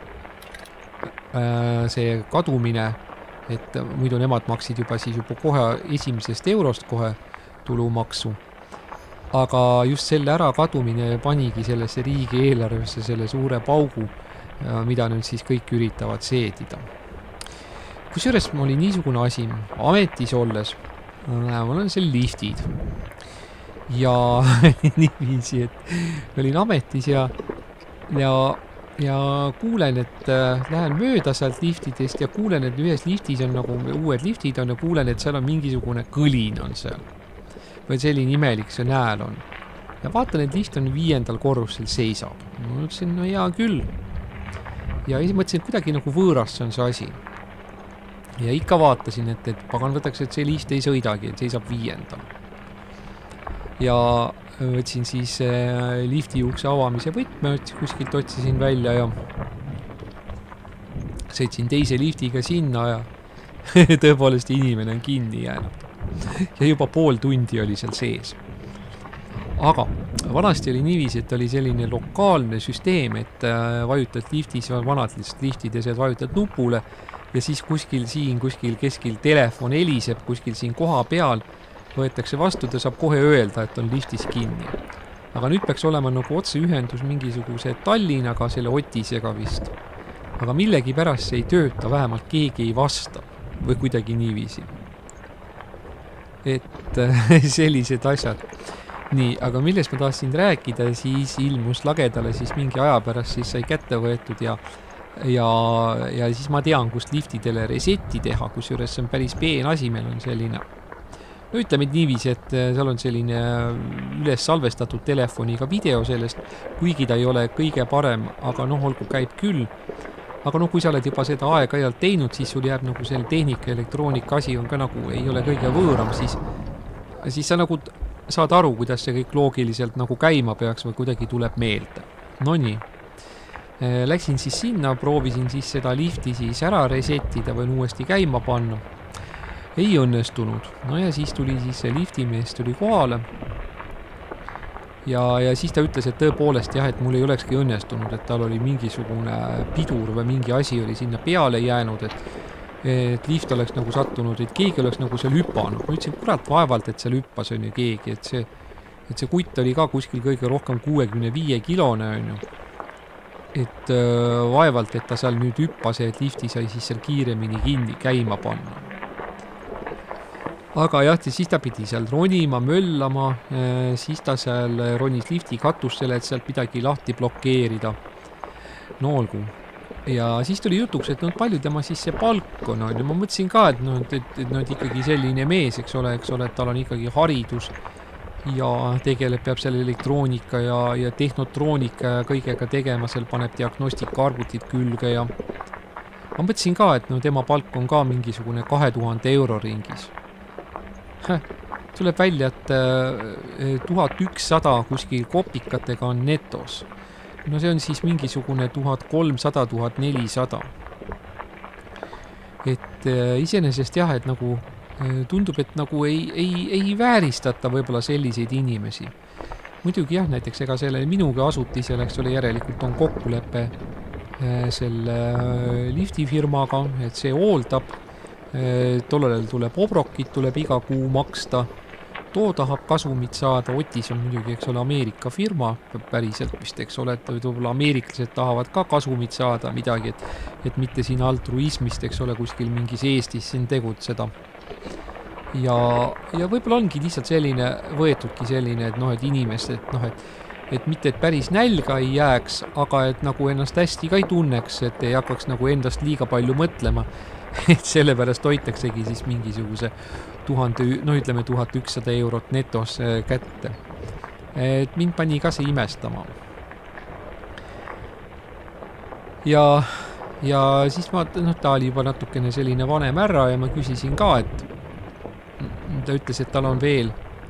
see kadumine, et muidu nemad maksid juba siis juba kohe esimesest eurost kohe tulumaksu. Aga just selle ära kadumine panigi sellesse riigi eelarvesse selle suure paugu, mida nüüd siis kõik üritavad seedida. Kusjuures mul oli niisugune asi, ametis olles, mul on seal liftid. Ja niiviisi, et olin ametis ja, ja, ja kuulen, et lähen mööda sealt liftidest ja kuulen, et ühes liftis on nagu uued liftid on ja kuulen, et seal on mingisugune kõlin on seal. Või selline imelik see nääl on. Ja vaatan, et lift on viiendal korrusel seisab. Ma mõtlesin, no hea küll. Ja siis mõtlesin, et kuidagi nagu võõras on see asi. Ja ikka vaatasin, et, et pagan võtaks, et see lift ei sõidagi, et seisab viiendal. Ja võtsin siis lifti ukse avamise võtme, kuskilt otsisin välja ja sõitsin teise liftiga sinna ja tõepoolest inimene on kinni jäänud. Ja juba pool tundi oli seal sees. Aga vanasti oli niiviisi, et oli selline lokaalne süsteem, et vajutad liftis, vanad liftid ja sealt vajutad nupule ja siis kuskil siin, kuskil keskil telefon heliseb, kuskil siin koha peal võetakse vastu, ta saab kohe öelda, et on liftis kinni. Aga nüüd peaks olema nagu otseühendus mingisuguse Tallinnaga, selle Otisega vist. Aga millegi pärast see ei tööta, vähemalt keegi ei vasta või kuidagi niiviisi. Et sellised asjad. Nii, aga millest ma tahtsin rääkida, siis ilmus lagedale siis mingi aja pärast siis sai kätte võetud ja, ja, ja siis ma tean, kust liftidele resetti teha, kusjuures see on päris peen asi, meil on selline. No ütleme niiviisi, et seal on selline üles salvestatud telefoniga video sellest, kuigi ta ei ole kõige parem, aga noh, olgu käib küll. Aga noh, kui sa oled juba seda aeg-ajalt teinud, siis sul jääb nagu selle tehnika ja elektroonika asi on ka nagu ei ole kõige võõram, siis, siis sa nagu saad aru, kuidas see kõik loogiliselt nagu käima peaks või kuidagi tuleb meelde. No nii. Läksin siis sinna, proovisin siis seda lifti siis ära resettida või uuesti käima panna. Ei õnnestunud. No ja siis tuli siis see liftimees tuli kohale. Ja, ja siis ta ütles, et tõepoolest jah, et mul ei olekski õnnestunud, et tal oli mingisugune pidur või mingi asi oli sinna peale jäänud, et, et lift oleks nagu sattunud, et keegi oleks nagu seal hüpanud. Ma ütlesin, kurat vaevalt, et seal hüppas on ju keegi, et see, et see kutt oli ka kuskil kõige rohkem kuuekümne viie kilone on ju. Et äh, vaevalt, et ta seal nüüd hüppas ja et lifti sai siis seal kiiremini kinni käima panna. Aga jah, siis ta pidi seal ronima, möllama, siis ta seal ronis lifti katustele, et sealt midagi lahti blokeerida. No olgu. Ja siis tuli jutuks, et no palju tema siis see palk on. Ja ma mõtlesin ka, et no, et, et, et no, ikkagi selline mees, eks ole, eks ole, et tal on ikkagi haridus ja tegeleb, peab selle elektroonika ja, ja tehnotroonika ja kõigega tegema, seal paneb diagnostika arvutid külge ja ma mõtlesin ka, et no tema palk on ka mingisugune kahe tuhande euro ringis. Tuleb välja, et tuhat ükssada kuskil kopikatega on netos. No see on siis mingisugune tuhat kolmsada, tuhat nelisada. Et iseenesest jah, et nagu tundub, et nagu ei, ei, ei vääristata võib-olla selliseid inimesi. Muidugi jah, näiteks ega selle minuga asuti selleks oli järelikult on kokkulepe selle liftifirmaga, et see hooldab. Tollel tuleb obrokit, tuleb iga kuu maksta. Too tahab kasumit saada, Otis on muidugi, eks ole, Ameerika firma, päriselt vist, eks ole, et võib-olla ameeriklased tahavad ka kasumit saada midagi, et, et mitte siin altruismist, eks ole, kuskil mingis Eestis siin tegutseda. Ja, ja võib-olla ongi lihtsalt selline, võetudki selline, et noh, et inimesed, et noh, et et mitte, et päris nälga ei jääks, aga et nagu ennast hästi ka ei tunneks, et ei hakkaks nagu endast liiga palju mõtlema, et sellepärast hoitaksegi siis mingisuguse tuhande, no ütleme tuhat ükssada eurot netos kätte. Et mind pani ka see imestama. Ja, ja siis ma, noh, ta oli juba natukene selline vanem härra ja ma küsisin ka, et ta ütles, et tal on veel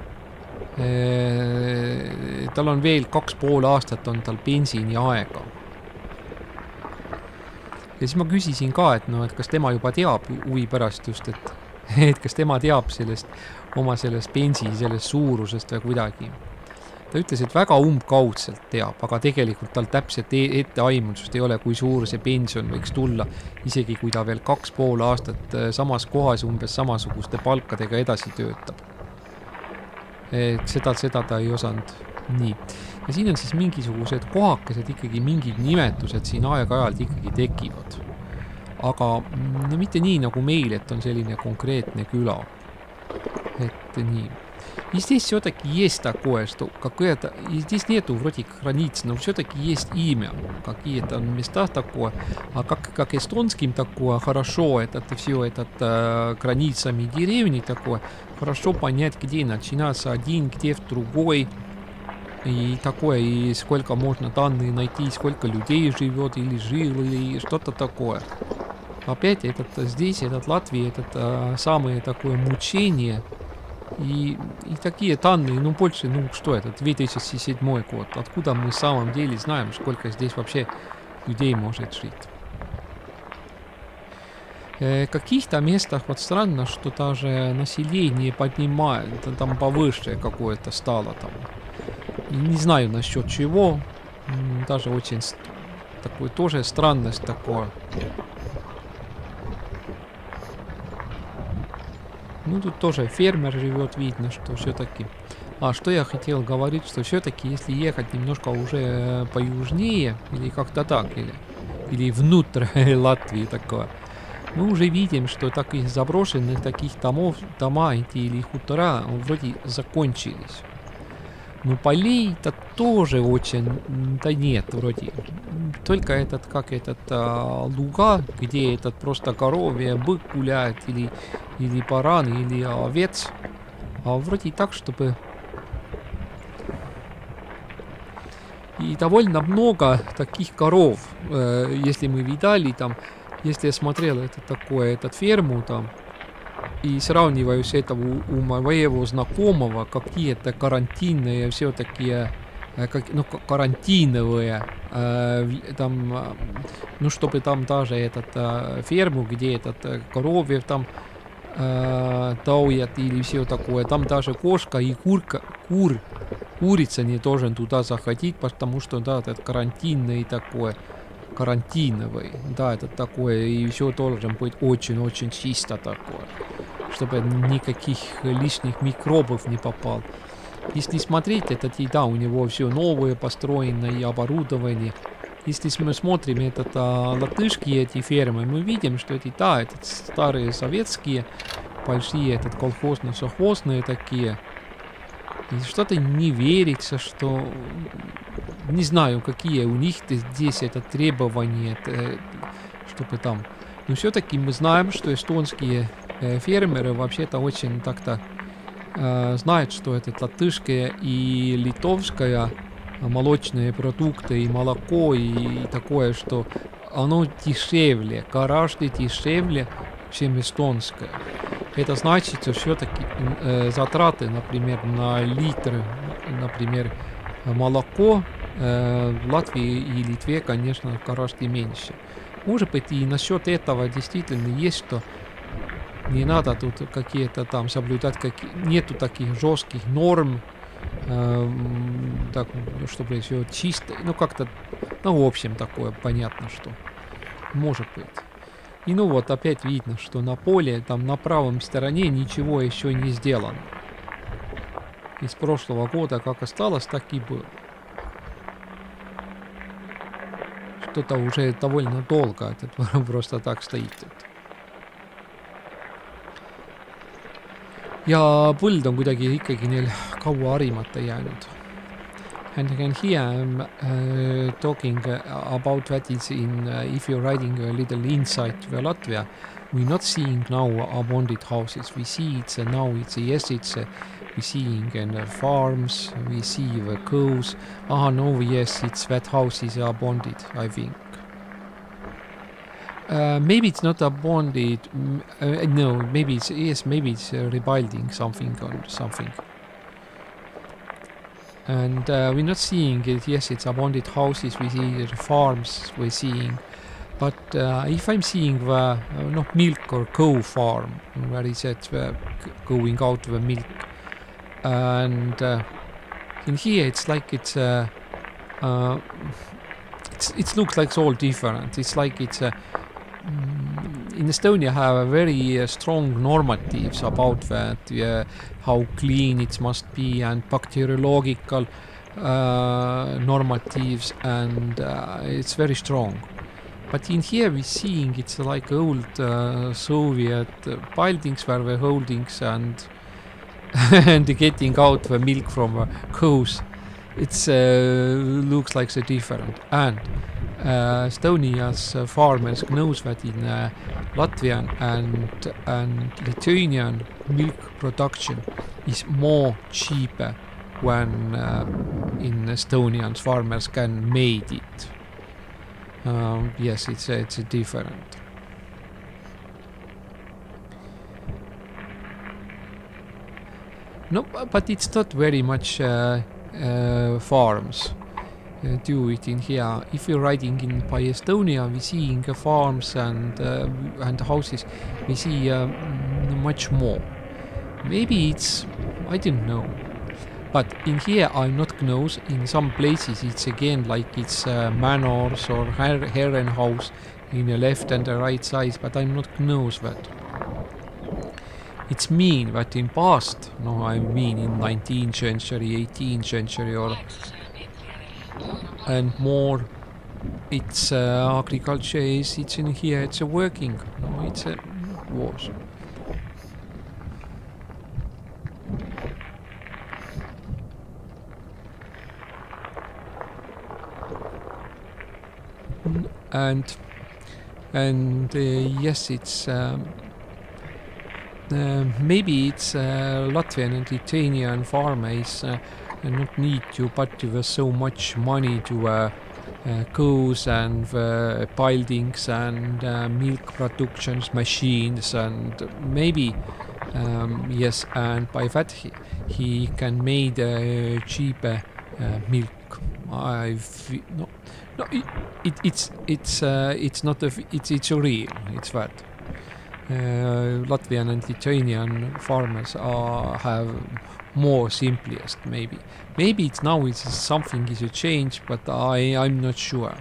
tal on veel kaks pool aastat on tal bensiini aega. ja siis ma küsisin ka, et no, et kas tema juba teab huvi pärast just, et, et kas tema teab sellest oma sellest bensi, sellest suurusest või kuidagi. Ta ütles, et väga umbkaudselt teab, aga tegelikult tal täpselt etteaimustust ei ole, kui suur see pension võiks tulla, isegi kui ta veel kaks pool aastat samas kohas umbes samasuguste palkadega edasi töötab. Et seda, seda ta ei osanud. Nii. Ja siin on siis mingisugused kohakesed, ikkagi mingid nimetused siin aeg-ajalt ikkagi tekivad. Aga no, mitte nii nagu meil, et on selline konkreetne küla. Et nii. И здесь все-таки есть такое, что какое-то... И здесь нету вроде границ, но все-таки есть имя. Какие-то места такое. А как, как эстонским такое, хорошо, это все этот э, границами деревни такое, хорошо понять, где начинается один, где в другой. И такое, и сколько можно данные найти, сколько людей живет или жил, или что-то такое. Опять этот, здесь, этот Латвия, это э, самое такое мучение. И, и такие данные, ну больше, ну что это, две тысячи седьмой год. Откуда мы в самом деле знаем, сколько здесь вообще людей может жить. В каких-то местах вот странно, что даже население поднимает, там повыше какое-то стало там. И не знаю насчет чего, даже очень такой тоже странность такое. Ну, тут тоже фермер живет, видно, что все-таки... А, что я хотел говорить, что все-таки, если ехать немножко уже поюжнее, или как-то так, или, или внутрь Латвии такое, мы уже видим, что таких заброшенных таких домов, дома эти или хутора вроде закончились. Но полей-то тоже очень... Да нет, вроде. Только этот, как этот, а, луга, где этот просто коровья, бык гуляет, или, или баран, или овец. А вроде так, чтобы... И довольно много таких коров. Э, если мы видали там, если я смотрел это такое, этот ферму там, и сравниваю с этого у моего знакомого какие-то карантинные все такие, как, ну, карантиновые, э, там, ну, чтобы там даже этот э, ферму, где этот э, коровьев там э, тауят или все такое, там даже кошка и курка, кур, курица не должен туда заходить, потому что, да, это карантинный такой, карантиновый, да, это такое, и все должен быть очень-очень чисто такое, чтобы никаких лишних микробов не попал. Если смотреть, это, да, у него все новое построенное оборудование. Если мы смотрим этот, а, латышские эти фермы, мы видим, что эти, да, это старые советские, большие, этот колхозно-совхозные такие. И что-то не верится, что... Не знаю, какие у них здесь это требования, это, чтобы там... Но все-таки мы знаем, что эстонские э, фермеры вообще-то очень так-то э, знают, что это латышская и литовская молочные продукты, и молоко, и, и такое, что оно дешевле, гораздо дешевле, чем эстонское. Это значит, что все-таки э, затраты, например, на литр, например, молоко э, в Латвии и Литве, конечно, гораздо меньше. Может быть, и насчет этого действительно есть, что не надо тут какие-то там соблюдать, какие... нету таких жестких норм, э, так, чтобы все чисто, ну как-то, ну в общем такое, понятно, что может быть. И ну вот опять видно, что на поле, там на правом стороне ничего еще не сделано. Из прошлого года как осталось, так и было. Что-то уже довольно долго этот просто так стоит. Ja põld on kuidagi ikkagi neil kaua harimata jäänud. And again here I'm uh, talking about that is in, uh, if you're riding a little inside to Latvia, we're not seeing now abandoned houses. We see it's uh, now it's uh, yes it's uh, we seeing in uh, farms, we see the cows. Ah no, yes, it's that house is abandoned, I think. Uh, maybe it's not abandoned. Uh, no, maybe it's yes, maybe it's uh, rebuilding something or something. And uh, we're not seeing it. Yes, it's abandoned houses. We see the farms. We're seeing But uh, if I'm seeing the uh, no, milk or cow farm, where is it uh, going out the milk, and uh, in here it's like it's uh, uh, it's it looks like it's all different. It's like it's uh, in Estonia have a very uh, strong normatives about that, uh, how clean it must be, and bacteriological uh, normatives, and uh, it's very strong. But in here we're seeing it's like old uh, Soviet uh, buildings where we're holdings and and getting out the milk from uh, cows. It's uh, looks like so different. And uh, Estonia's uh, farmers knows that in uh, Latvian and and Lithuanian milk production is more cheaper when uh, in Estonian farmers can made it. Um, yes, it's uh, it's uh, different. No, but it's not very much uh, uh, farms uh, do it in here. If you're riding in by Estonia, we're seeing uh, farms and uh, and houses. We see uh, much more. Maybe it's, I don't know. But in here I'm not knows. In some places it's again like it's uh, manors or her herrenhouse in the left and the right side, but I'm not knows that. It's mean that in past, no, I mean in nineteenth century, eighteenth century, or and more, it's uh, agriculture is it's in here. It's a working. No, it's a was. And and uh, yes, it's um, uh, maybe it's uh, Latvian and Lithuanian farmers uh, not need to put to so much money to uh, uh, cows and uh, buildings and uh, milk productions machines, and maybe um, yes, and by that he, he can make uh, cheaper uh, milk. I've no. No, it, it, it's it's uh, it's not a it's it's a real. It's that uh, Latvian and Lithuanian farmers are have more simplest. Maybe maybe it's now it's something is a change, but I I'm not sure.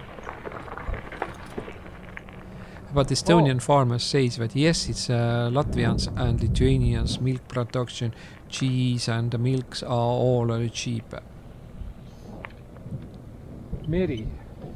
But Estonian oh. farmers says that yes, it's uh, Latvians and Lithuanians milk production, cheese and the milks are all uh, cheaper. Meri.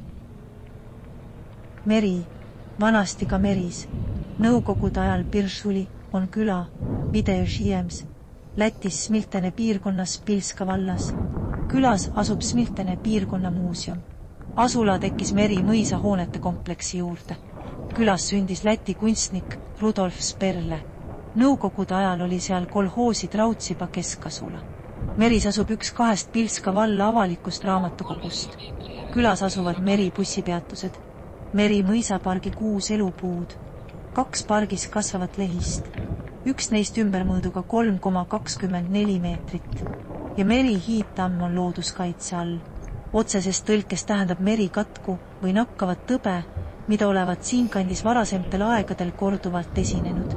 Meri, vanasti ka Meris. Nõukogude ajal Pirsuli on küla, Videožiems, Lätis Smiltene piirkonnas Pilska vallas. Külas asub Smiltene piirkonna muuseum. Asula tekkis Meri mõisa hoonete kompleksi juurde. Külas sündis Läti kunstnik Rudolf Sperle. Nõukogude ajal oli seal kolhoosi Trautsiba keskasula. Meris asub üks kahest Pilska valla avalikust raamatukogust. Külas asuvad Meri bussipeatused. Meri mõisapargi kuus elupuud, kaks pargis kasvavat lehist, üks neist ümbermõõduga kolm koma kakskümmend neli meetrit ja Meri hiidtamm on looduskaitse all. Otsesest tõlkes tähendab Meri katku või nakkavat tõbe, mida olevat siinkandis varasemtel aegadel korduvalt esinenud.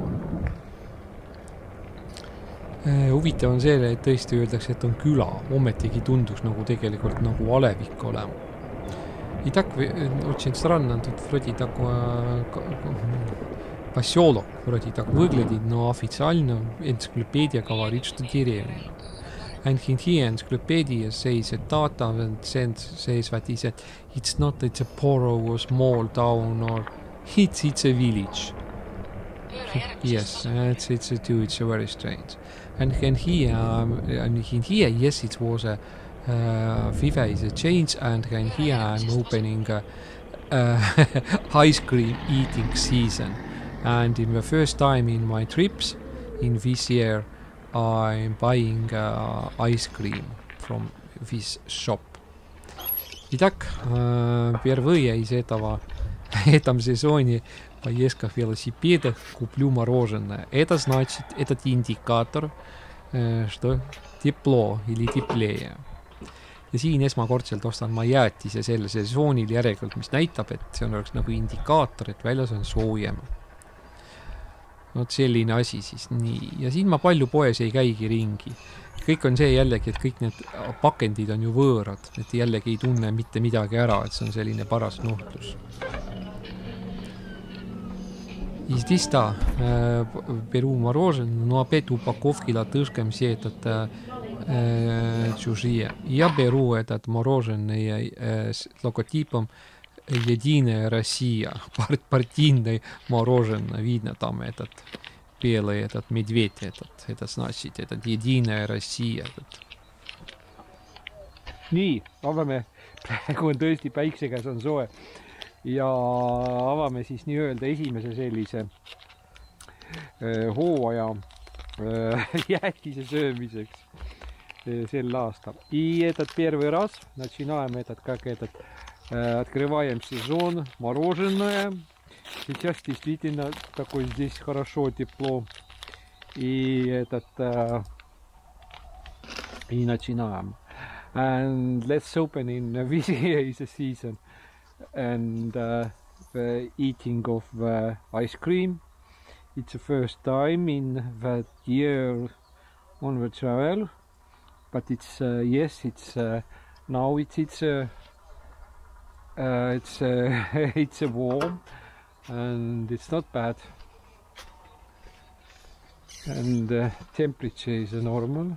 Huvitav on see, et tõesti öeldakse, et on küla, ometigi tundus nagu tegelikult nagu alevik olema. I tak очень странно, тут вроде такое поселок, вроде так выглядит, но официально энциклопедия говорит, что деревня. And in here encyclopedia says that data and sense says that is that it's not it's a borough or small town or it's it's a village. Yes, it's it's a too it's a very strange. And in here um, and in here yes it was a Uh, Vive is a change, and here I'm opening a, uh, ice cream eating season, and in the first time in my trips in this year I'm buying uh, ice cream from this shop. Итак, uh, впервые из этого этом сезоне поездка в велосипедах куплю мороженое. Это значит, этот индикатор, uh, что тепло или теплее. ja siin esmakordselt ostan ma jäätise sellise soonil järelikult, mis näitab, et see on oleks nagu indikaator, et väljas on soojem. Vot selline asi siis nii. Ja siin ma palju poes ei käigi ringi. Kõik on see jällegi, et kõik need pakendid on ju võõrad, et jällegi ei tunne mitte midagi ära, et see on selline paras nuhtlus. Из диста э, беру мороженое, но опять упаковки латышкам все этот э, чужие. Я беру этот мороженое э, с логотипом «Единая Россия», партийный мороженое, видно там этот белый этот медведь, этот, это значит, этот «Единая Россия». Этот. Nii, avame, praegu on tõesti päikse käes on soe. Ja avame siis nii-öelda esimese sellise äh, hooaja äh, jäätise söömiseks äh, sel aastal. И этот первый раз начинаем этот, как этот, э, открываем сезон мороженое. Сейчас действительно такой здесь хорошо, тепло. И этот э, и начинаем. And let's open in uh, this year is a season. And uh, the eating of uh, ice cream. It's the first time in that year on the travel, but it's uh, yes, it's uh, now it's it's uh, uh, it's uh, it's uh, warm and it's not bad, and uh, temperature is uh, normal.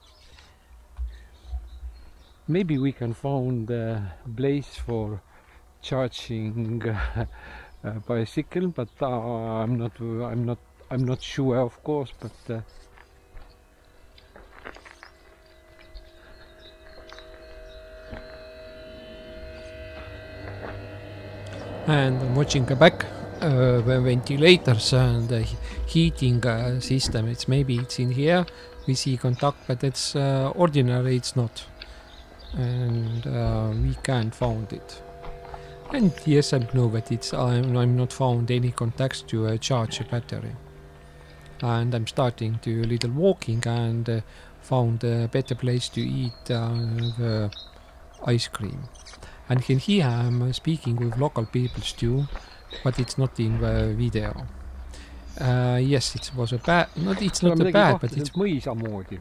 Maybe we can find a place for charging uh, a bicycle, but uh, I'm not I'm not I'm not sure, of course, but uh, and I'm watching back uh, the ventilators and the heating uh, system. It's maybe it's in here we see contact, but it's uh, ordinary it's not, and uh, we can't find it. And yes, I know that it's I'm, I'm not found any contacts to uh, charge a battery. And I'm starting to a little walking and uh, found a better place to eat uh, the ice cream. And in here I'm speaking with local people too, but it's not in the video. Uh, yes, it was a bad, not it's not a bad, but it's mõisa moodi.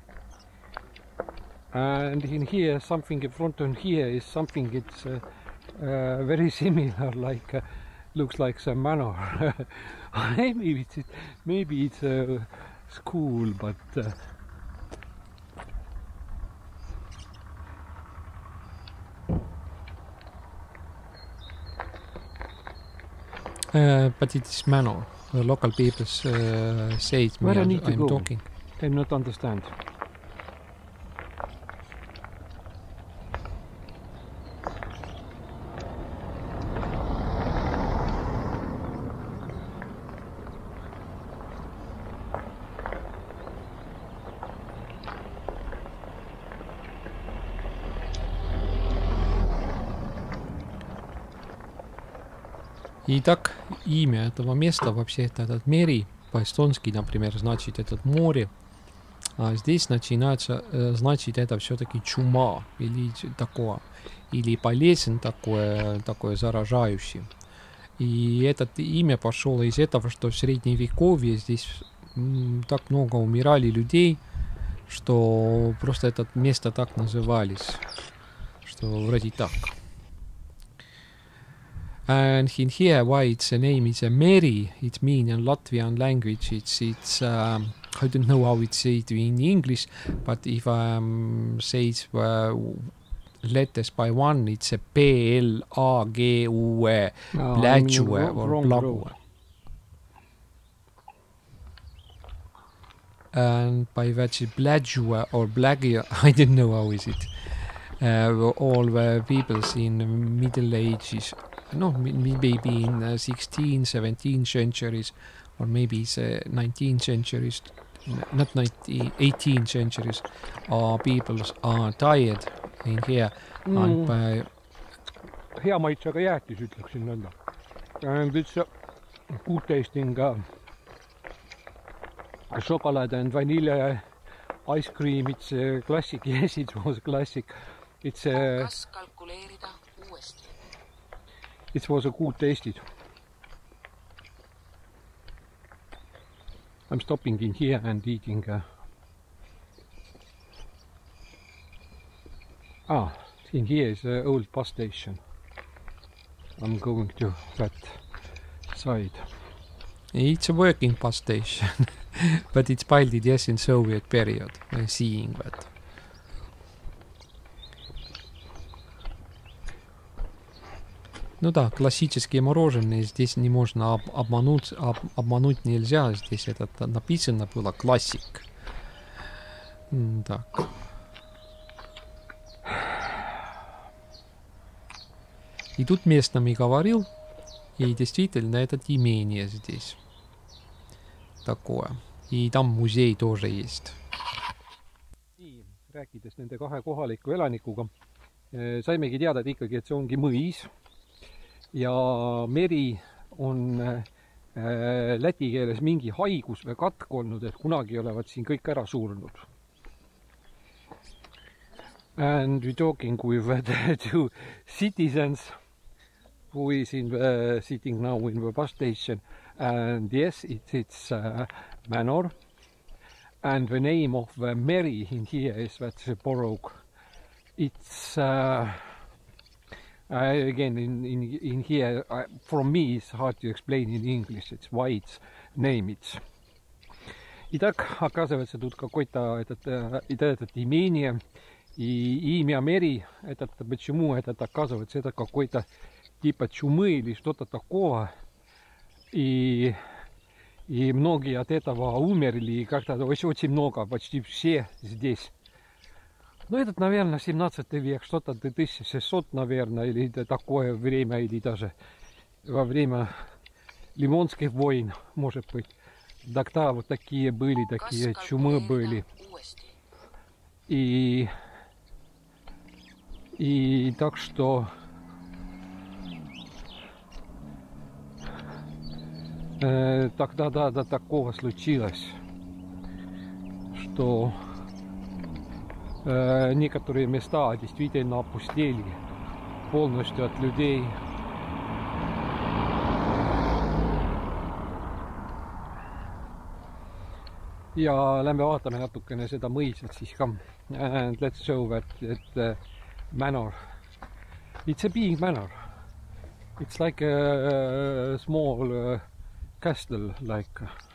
And in here, something in front of here is something it's uh, uh, very similar, like uh, looks like some manor. maybe it's maybe it's a school, but uh, uh, but it's manor. The local people uh, say it me. Where I need to I'm go? talking. I not understand. И так имя этого места вообще этот Мери по-эстонски, например, значит этот море, а здесь начинается, значит это все-таки чума или такое, или болезнь такое, такое заражающее. И это имя пошло из этого, что в средневековье здесь м, так много умирали людей, что просто это место так назывались, что вроде так. And in here, why its name is a Meri, it means in Latvian language, it's, it's um, I don't know how it's said in English, but if I um, say it uh, letters by one, it's a P L A G U E, no, Plague or Plague. And by that, Plague or Plague, I don't know how is it. Uh, all the peoples in Middle Ages, no, maybe in uh, sixteenth, seventeenth centuries, or maybe it's uh, nineteenth centuries, not nineteenth, eighteenth centuries, uh, peoples are died in here. Mm. And by hea maitsega jäätis, ütleksin nõnda. And it's uh, good tasting uh, chocolate and vanilla ice cream. It's a classic. Yes, it was classic. It's a, kas kalkuleerida uuesti? it was a good tasted. I'm stopping in here and eating. Uh, ah, in here is an old bus station. I'm going to that side. It's a working bus station, but it's built, yes, in Soviet period. I'm seeing that. Ну да, классические мороженые здесь не можно об, обмануть, об, обмануть нельзя. Здесь это написано было классик. Так. И тут местными говорил, и действительно это имение здесь такое. И там музей тоже есть. Nii, rääkides nende kahe kohaliku elanikuga, saimegi teada, et ikkagi, et see ongi mõis. Ja meri on äh, läti keeles mingi haigus või katk olnud, et kunagi olevat siin kõik ära surnud. And we're talking with the two citizens who is in, uh, sitting now in the bus station. And yes, it, it's uh, Manor. And the name of the meri in here is that's a borough. It's... Uh, Uh, again, in, in, in here, uh, for me, it's hard to explain in English. It's why it's name it's. Итак, оказывается, тут какой-то этот, это, этот имение и имя мери, этот, почему этот, оказывается, это какой-то типа чумы или что-то такого. И, и многие от этого умерли, и как-то очень, очень много, почти все здесь. Ну, этот, наверное, семнадцатый век, что-то тысяча шестьсот, наверное, или такое время, или даже во время Лимонских войн, может быть. Тогда вот такие были, такие чумы были. И, и так что э, тогда да, до такого случилось, что э, некоторые места действительно опустели полностью от людей. Ja lähme vaatame natukene seda mõisat siis ka. And let's show that, that uh, manor. It's a big manor. It's like a, a small uh, castle, like.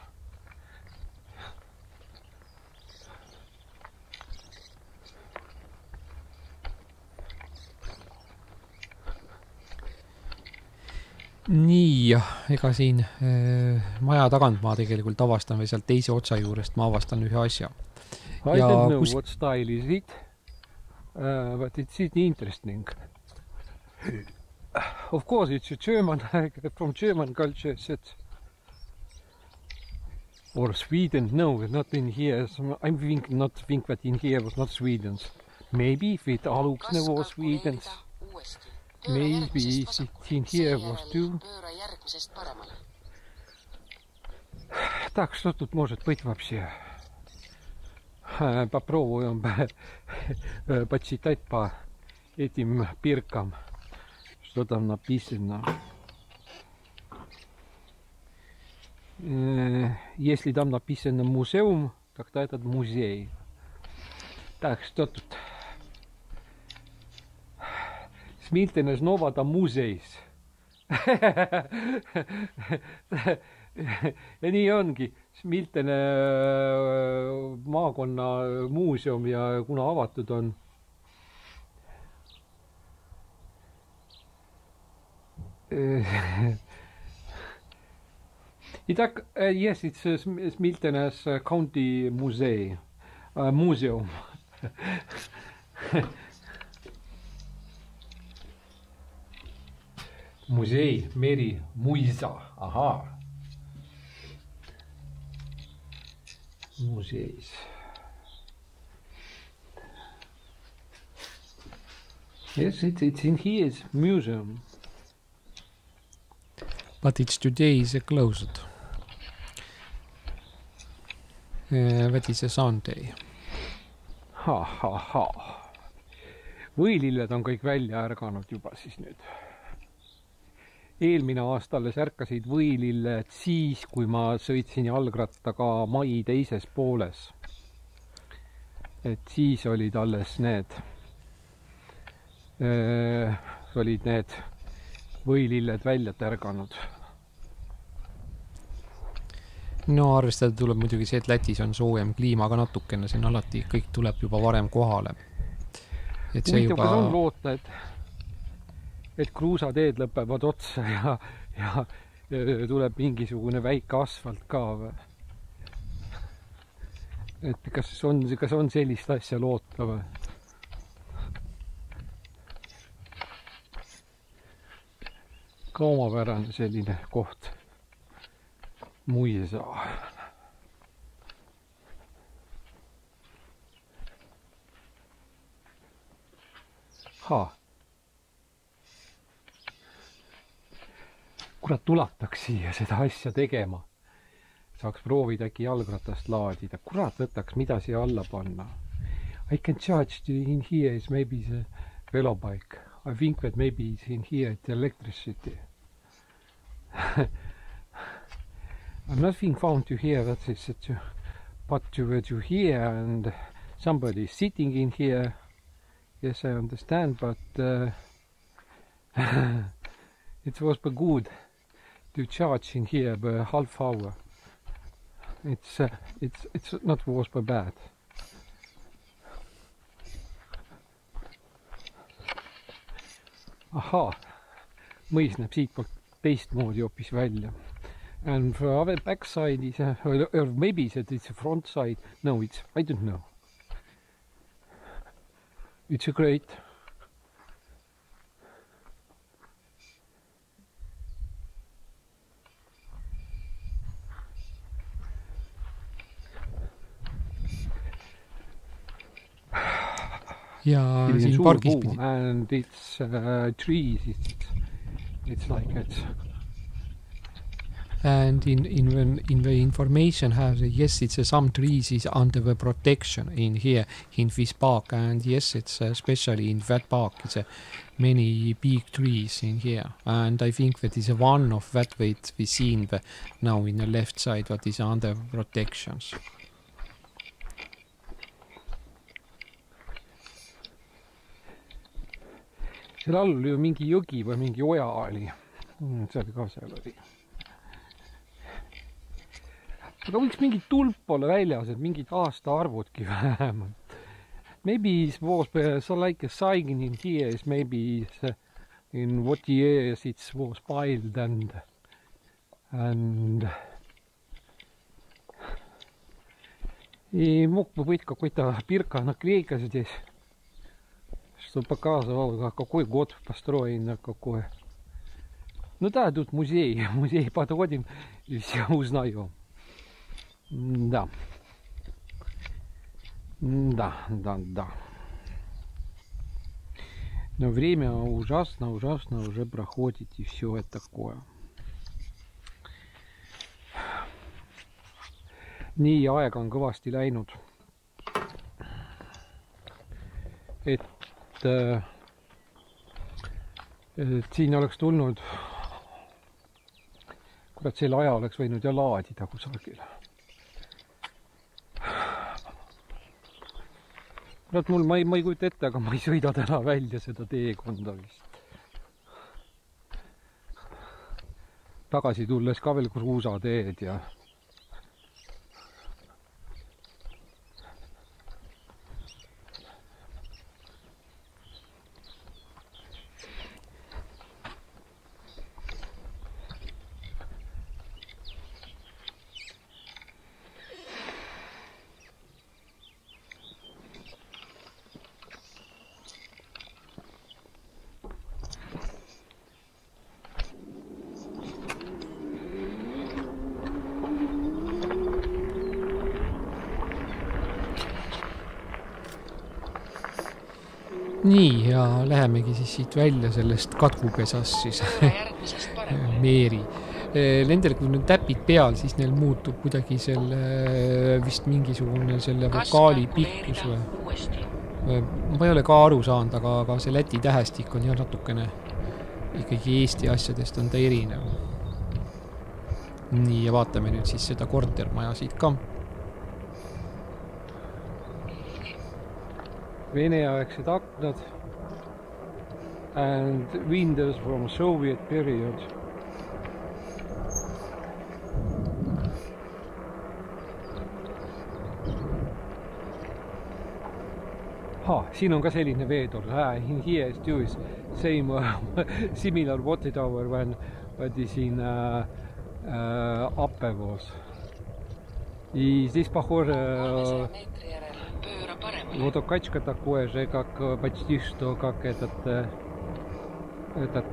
Nii, ega siin äh, maja tagant ma tegelikult avastan või sealt teise otsa juurest ma avastan ühe asja. I ja don't know kus... what style is it, uh, but it's interesting. Of course it's a German, from German culture, it's or Sweden, no, not in here. I think not think that in here was not Sweden's. Maybe if it Aluksne was Sweden's. Maybe it in here was too. Так, что тут может быть вообще? Попробуем почитать по этим биркам, что там написано. Если там написано музеум, тогда этот музей. Так, что тут? Smiltenes Novada museis. Ja nii ongi. Smiltene maakonna muuseum ja kuna avatud on. Итак, yes, it's Smiltenes County Museum. Uh, museum. Muzei, meri, muisa. Aha. Museis. Yes, it's, it's in here, it's museum. But it's today is closed. Uh, that is a Sunday. Ha, ha, ha. võililled on kõik välja ärganud juba siis nüüd. Eelmine aasta alles ärkasid võililled siis, kui ma sõitsin jalgrattaga mai teises pooles. Et siis olid alles need, öö, olid need võililled välja tärganud. No arvestada tuleb muidugi see, et Lätis on soojem kliima, aga natukene siin alati kõik tuleb juba varem kohale. Et see Huvitav, juba... kas on loota, et, et kruusateed lõpevad otsa ja, ja tuleb mingisugune väike asfalt ka või? Et kas on, kas on sellist asja loota või? Ka omapärane selline koht. Muisaa. Ha. Kurat, tulataks siia seda asja tegema. Saaks proovida äkki jalgratast laadida. Kurat, võtaks mida siia alla panna. I can charge in here is maybe the velobike. I think that maybe it's in here it's electricity. I'm nothing found to here that is to, but to, to here and somebody sitting in here. Yes, I understand, but uh, it was good to charge in here by half hour. It's uh, it's it's not was bad. Ahaa, mõis näeb siit poolt teistmoodi hoopis välja. And for our backside is a, or maybe it's a front side. No, it's I don't know. It's a great. Ja siin pargis pidi. And it's uh, trees. It's, it's like it. And in, in, in the information has, yes, it's uh, some trees is under the protection in here, in this park. And yes, it's uh, especially in that park, it's uh, many big trees in here. And I think that is uh, one of that way we seen the, now in the left side that is under protections. Seal all oli mingi jõgi või mingi oja oli. See oli ka seal oli. Aga võiks mingi tulp olla väljas, et mingid aastaarvudki vähemalt. Maybe it was so like a sign in here is maybe in what years it was piled and and и мог бы быть какой-то бирка наклейка здесь, что показывал, какой год построен, какой. Ну да, тут музей, музей подходим и все узнаем. Да. Да, да, да. Но время ужасно, ужасно уже проходит и все это такое. Nii aega on kõvasti läinud. Et, et siin oleks tulnud, kurat selle aja oleks võinud ja laadida kusagil. Kurat mul, ma ei, ma ei kujuta ette, aga ma ei sõida täna välja seda teekonda vist. Tagasi tulles ka veel kruusateed ja nii, ja lähemegi siis siit välja sellest katkupesast siis Meeri. Nendel, kui need täpid peal, siis neil muutub kuidagi selle vist mingisugune selle vokaali pikkus või? ma ei ole ka aru saanud, aga, aga see Läti tähestik on jah natukene ikkagi Eesti asjadest on ta erinev. Nii, ja vaatame nüüd siis seda kortermaja siit ka. Vene-aegsed aknad and windows from Soviet period. Ha, siin on ka selline veetor. In here is too is same similar water tower when what is in uh, uh, Appe was. И здесь похоже водокачка такое же, как почти что как этот этот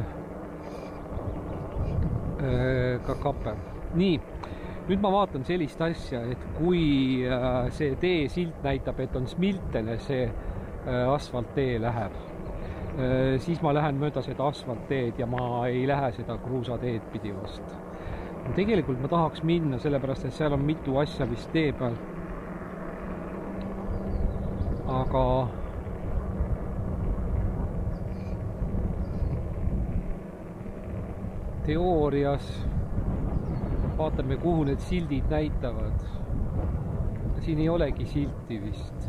äh, как Appe. Nii. Nüüd ma vaatan sellist asja, et kui see tee silt näitab, et on Smiltene see asfalttee läheb, siis ma lähen mööda seda asfaltteed ja ma ei lähe seda kruusateed pidi vast. Tegelikult ma tahaks minna, sellepärast, et seal on mitu asja vist tee peal. Aga teoorias vaatame, kuhu need sildid näitavad. Siin ei olegi silti vist.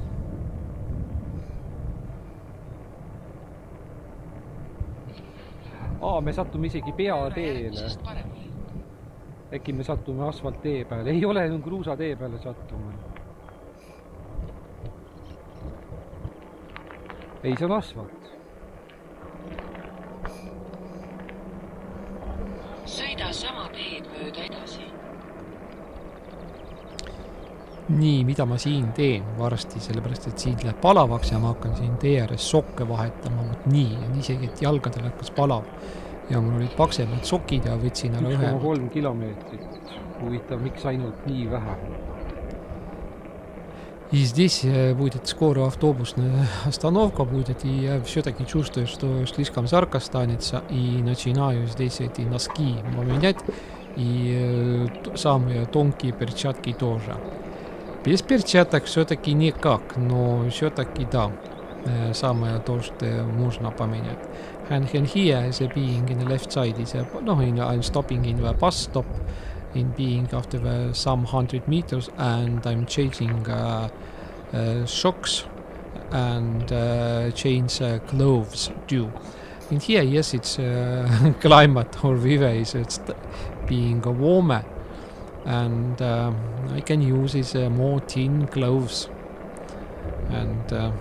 Aa, me sattume isegi peateele. Äkki me sattume asfalttee peale. Ei ole kruusatee peale sattume. Ei, see on asfalt. Sõida sama teed mööda edasi. Nii, mida ma siin teen varsti, sellepärast, et siin läheb palavaks ja ma hakkan siin tee ääres sokke vahetama. Nii, ja isegi, et jalgadel hakkas palav. Ja mul olid paksemad sokid ja võtsin ära ühe. üks koma kolm kilomeetrit. Huvitav, miks ainult nii vähe? И здесь будет скоро автобусная остановка будет, и я все-таки чувствую, что слишком жарко станется, и начинаю здесь эти носки поменять, и самые тонкие перчатки тоже. Без перчаток все-таки никак, но все-таки да, самое то, что можно поменять. And here is a being in the left side, is a, no, I'm stopping in the bus stop, in being after the some hundred meters, and I'm changing uh, uh, socks and uh, change uh, clothes too. In here, yes, it's uh, climate or weather is it's being warmer, and uh, I can use is uh, more thin clothes, and uh,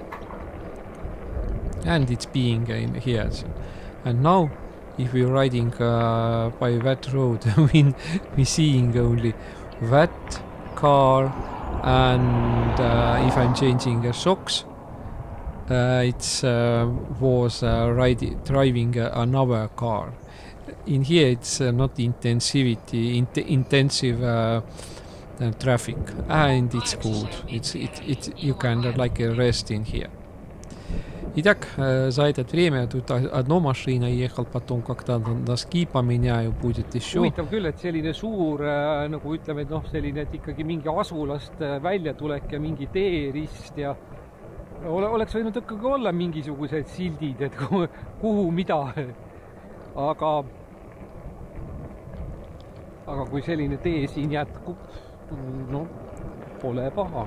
and it's being in here. And now, if we're riding uh, by that road, we we seeing only that car, and uh, if I'm changing uh, socks, uh, it's uh, was uh, riding driving uh, another car. In here, it's uh, not intensivity, int intensive uh, uh, traffic, and it's good. It's it it you can uh, like uh, rest in here. Итак, за это время тут одно машина ехал, потом как-то носки поменяю, будет еще. Huvitav küll, et selline suur, nagu ütleme, et noh, selline, et ikkagi mingi asulast välja tulek ja mingi teerist ja ole, oleks võinud ikkagi olla mingisugused sildid, et kuhu, kuhu mida. Aga, aga kui selline tee siin jätkub, no, pole paha.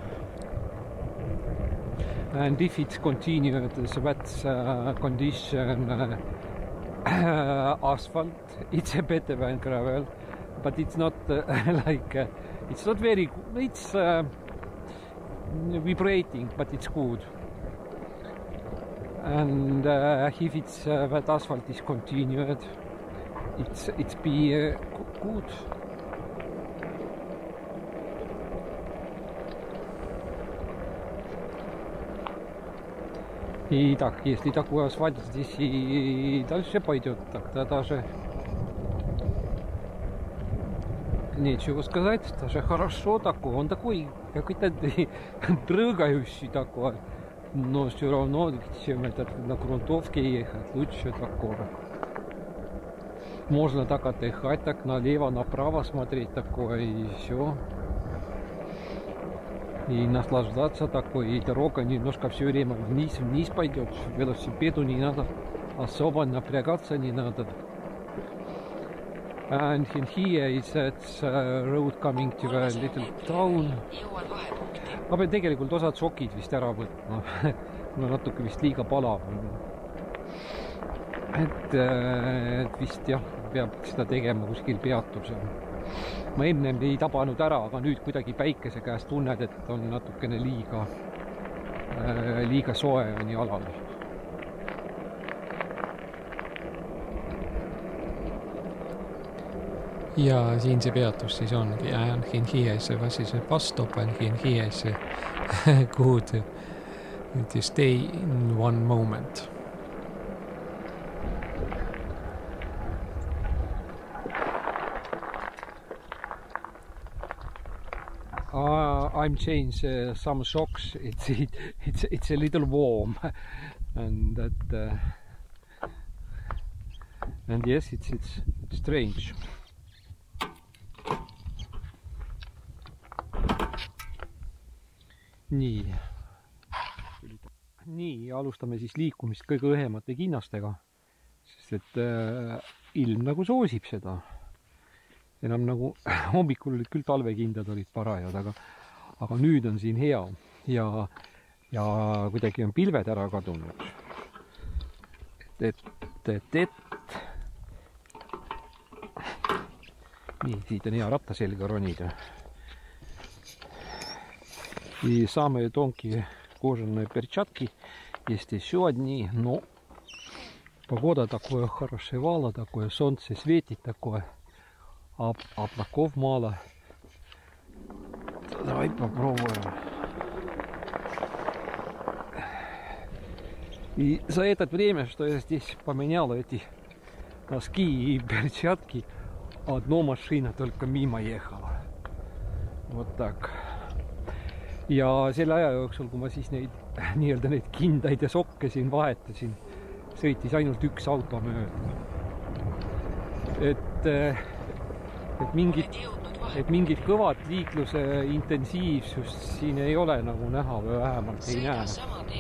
And if it's continued, so that's uh, condition uh, asphalt, it's a better than gravel, but it's not uh, like, uh, it's not very, it's uh, vibrating, but it's good. And uh, if it's uh, that asphalt is continued, it's, it's be uh, good. И так, если такой асфальт здесь и дальше пойдет, тогда даже нечего сказать, даже хорошо такой. Он такой какой-то дрыгающий такой, но все равно, чем этот на грунтовке ехать, лучше такого. Можно так отдыхать, так налево, направо смотреть такое и все. И наслаждаться такой. И дорога немножко все время вниз-вниз пойдет. Велосипеду не надо особо напрягаться, не надо. And in here is that uh, road coming to a little town. Ma pean tegelikult osad sokid vist ära võtma. Mul on natuke vist liiga palav. Et, et vist jah, peab seda tegema kuskil peatusel. Ma ennem ei tabanud ära, aga nüüd kuidagi päikese käest tunned, et on natukene liiga, liiga soe on jalal. Ja siin see peatus siis ongi Anhinhies, was is a bus stop Anhinhies, kuhu to, to stay in one moment. Uh, I'm changed uh, some socks. It's it, it's it's a little warm, and that uh, and yes, it's it's strange. Nii. Nii, alustame siis liikumist kõige õhemate kinnastega, sest et äh, ilm nagu soosib seda. Enam nagu hommikul olid küll talvekindad olid parajad, aga, aga nüüd on siin hea ja, ja kuidagi on pilved ära kadunud. Et, et, et, et. Nii, siit on hea ratta selga ronida. И самые тонкие кожаные перчатки есть еще одни, но погода такое хорошевала, такое солнце светит, такое об, облаков мало. Давай попробуем. И за это время, что я здесь поменял эти носки и перчатки, одна машина только мимо ехала. Вот так. Ja selle aja jooksul, kui ma siis neid nii-öelda neid kindaid ja sokke siin vahetasin, sõitis ainult üks auto mööda. Et, et, mingit, et mingit kõvat liikluse intensiivsust siin ei ole nagu näha või vähemalt ei näe.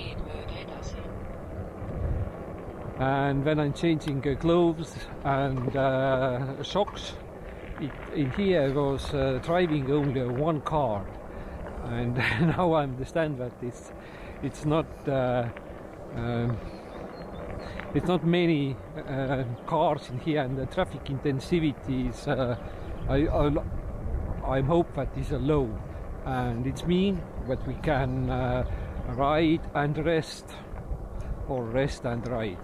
And when I'm changing clothes and uh, socks, it, in here was uh, driving only one car. And now I understand that it's it's not uh, um, it's not many uh, cars in here, and the traffic intensivity is uh, I, I I hope that is a low, and it's mean that we can uh, ride and rest or rest and ride.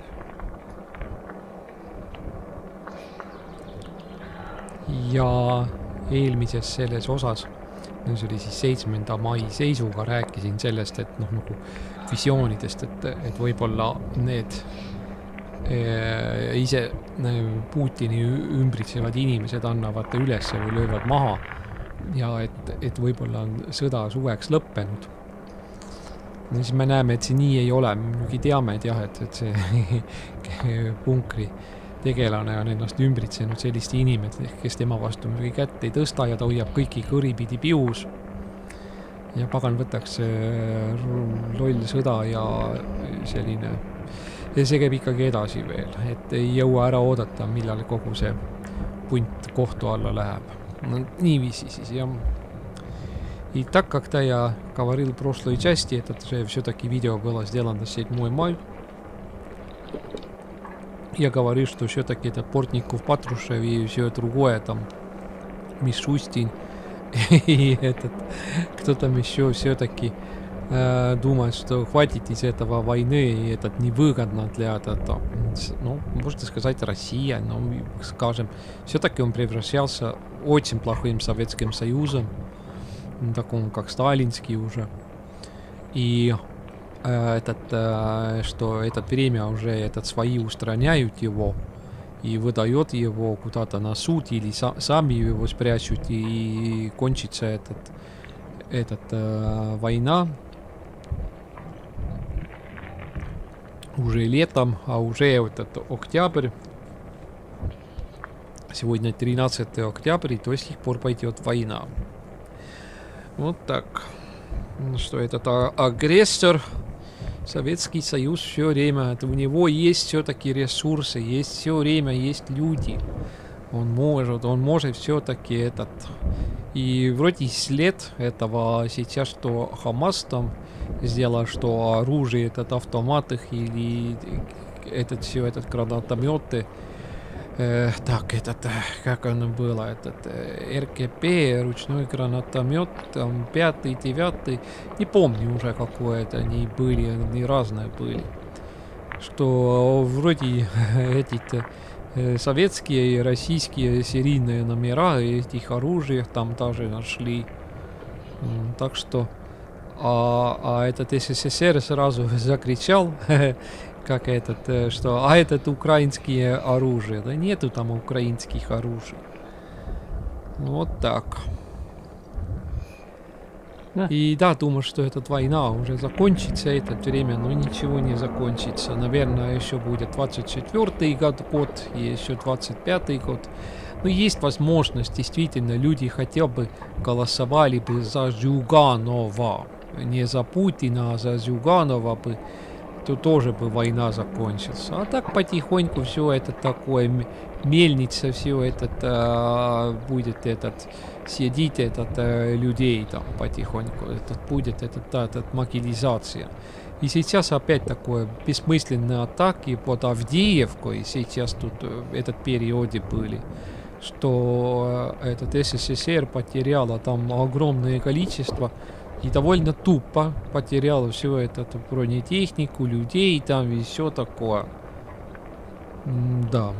Ja eelmises selles osas, see oli siis seitsmenda mai seisuga, rääkisin sellest, et noh, nagu visioonidest, et, et võib-olla need e, ise Putini ümbritsevad inimesed annavad üles või löövad maha ja et, et võib-olla on sõda suveks lõppenud. Ja siis me näeme, et see nii ei ole. Me teame, et jah, et, et see punkri tegelane on ennast ümbritsenud selliste inimesed, kes tema vastu mingi kätt ei tõsta ja ta hoiab kõiki kõripidi pius. Ja pagan võtaks loll sõda ja selline. Ja see käib ikkagi edasi veel, et ei jõua ära oodata, millal kogu see punt kohtu alla läheb. No, niiviisi siis, jah. И так, когда я говорил в прошлой части, это все-таки видео было сделано седьмого мая, я говорю, что все-таки это Портников, Патрушев и все другое, там, Мишустин, и этот, кто там еще все-таки э, думает, что хватит из этого войны, и этот невыгодно для этого, ну, можно сказать, Россия, но, скажем, все-таки он превращался очень плохим Советским Союзом, такому, как сталинский уже, и этот, что это время уже этот свои устраняют его и выдает его куда-то на суд или са, сами его спрячут и кончится этот, этот э, война уже летом, а уже этот октябрь, сегодня тринадцатого октября, и до сих пор пойдет война. Вот так. что этот а, агрессор, Советский Союз все время, это у него есть все-таки ресурсы, есть все время, есть люди. Он может, он может все-таки этот... И вроде след этого сейчас, что Хамас там сделал, что оружие, этот автоматы или этот все, этот гранатометы, э, так, этот, как оно было, этот э, РКП, ручной гранатомет, там, пятый, девятый, не помню уже какое это они были, они разные были. Что вроде эти-то советские и российские серийные номера этих оружий там тоже нашли. Так что а, а этот СССР сразу закричал, как этот, что а это украинские оружия. Да нету там украинских оружий. Вот так. Да. И да, думаю, что эта война уже закончится, это время, но ничего не закончится. Наверное, еще будет двадцать четвёртый год, год и еще двадцать пятый год. Но есть возможность, действительно, люди хотя бы голосовали бы за Зюганова. Не за Путина, а за Зюганова бы, то тоже бы война закончилась. А так потихоньку все это такое, мельница, все это а, будет этот... Сидит этот э, людей там потихоньку, этот будет этот, этот мобилизация. И сейчас опять такое бессмысленные атаки под Авдеевкой, сейчас тут э, этот периоде были, что э, этот СССР потеряла там огромное количество и довольно тупо потеряла все это, бронетехнику, людей там и все такое. М да.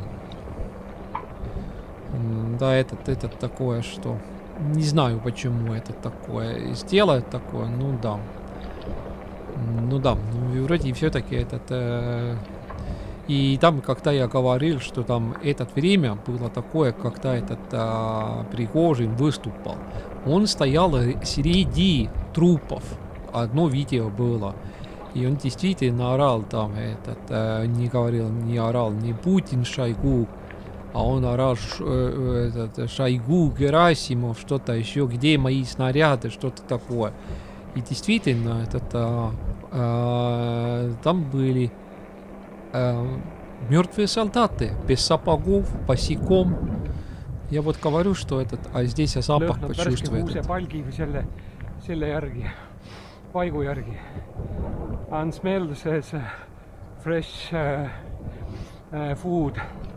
М да, этот, этот такое, что... Не знаю, почему это такое сделают такое, ну да. Ну да, ну, вроде все-таки этот... Э, и там, когда я говорил, что там это время было такое, когда этот э, Пригожин выступал, он стоял среди трупов. Одно видео было. И он действительно орал там, этот, э, не говорил, не орал, не Путин, Шойгу, а он орал э, этот, Шойгу, Герасимов, что-то еще, где мои снаряды, что-то такое. И действительно, этот, а, а, там были а, мертвые солдаты, без сапогов, босиком. Я вот говорю, что этот, а здесь я запах почувствую. Selle, selle järgi, paigu järgi. And smells as fresh uh, uh, food.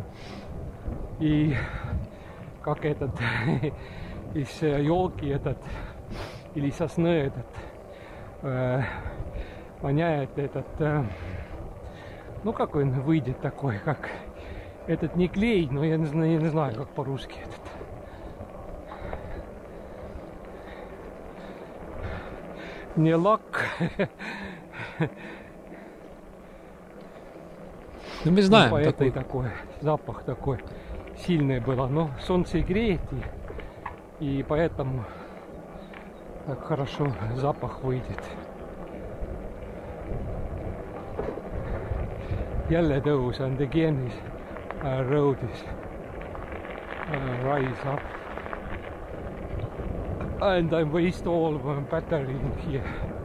И как этот из елки этот или сосны этот э, воняет этот э, ну как он выйдет такой, как этот не клей, но я не знаю, я не знаю как по-русски этот не лак. Ну мы знаем, ну, такой... такой запах такой сильное было, но солнце греет, и, и поэтому так хорошо запах выйдет. Jälle tõus and again is uh, road is uh, rise up and I waste all my battery in here.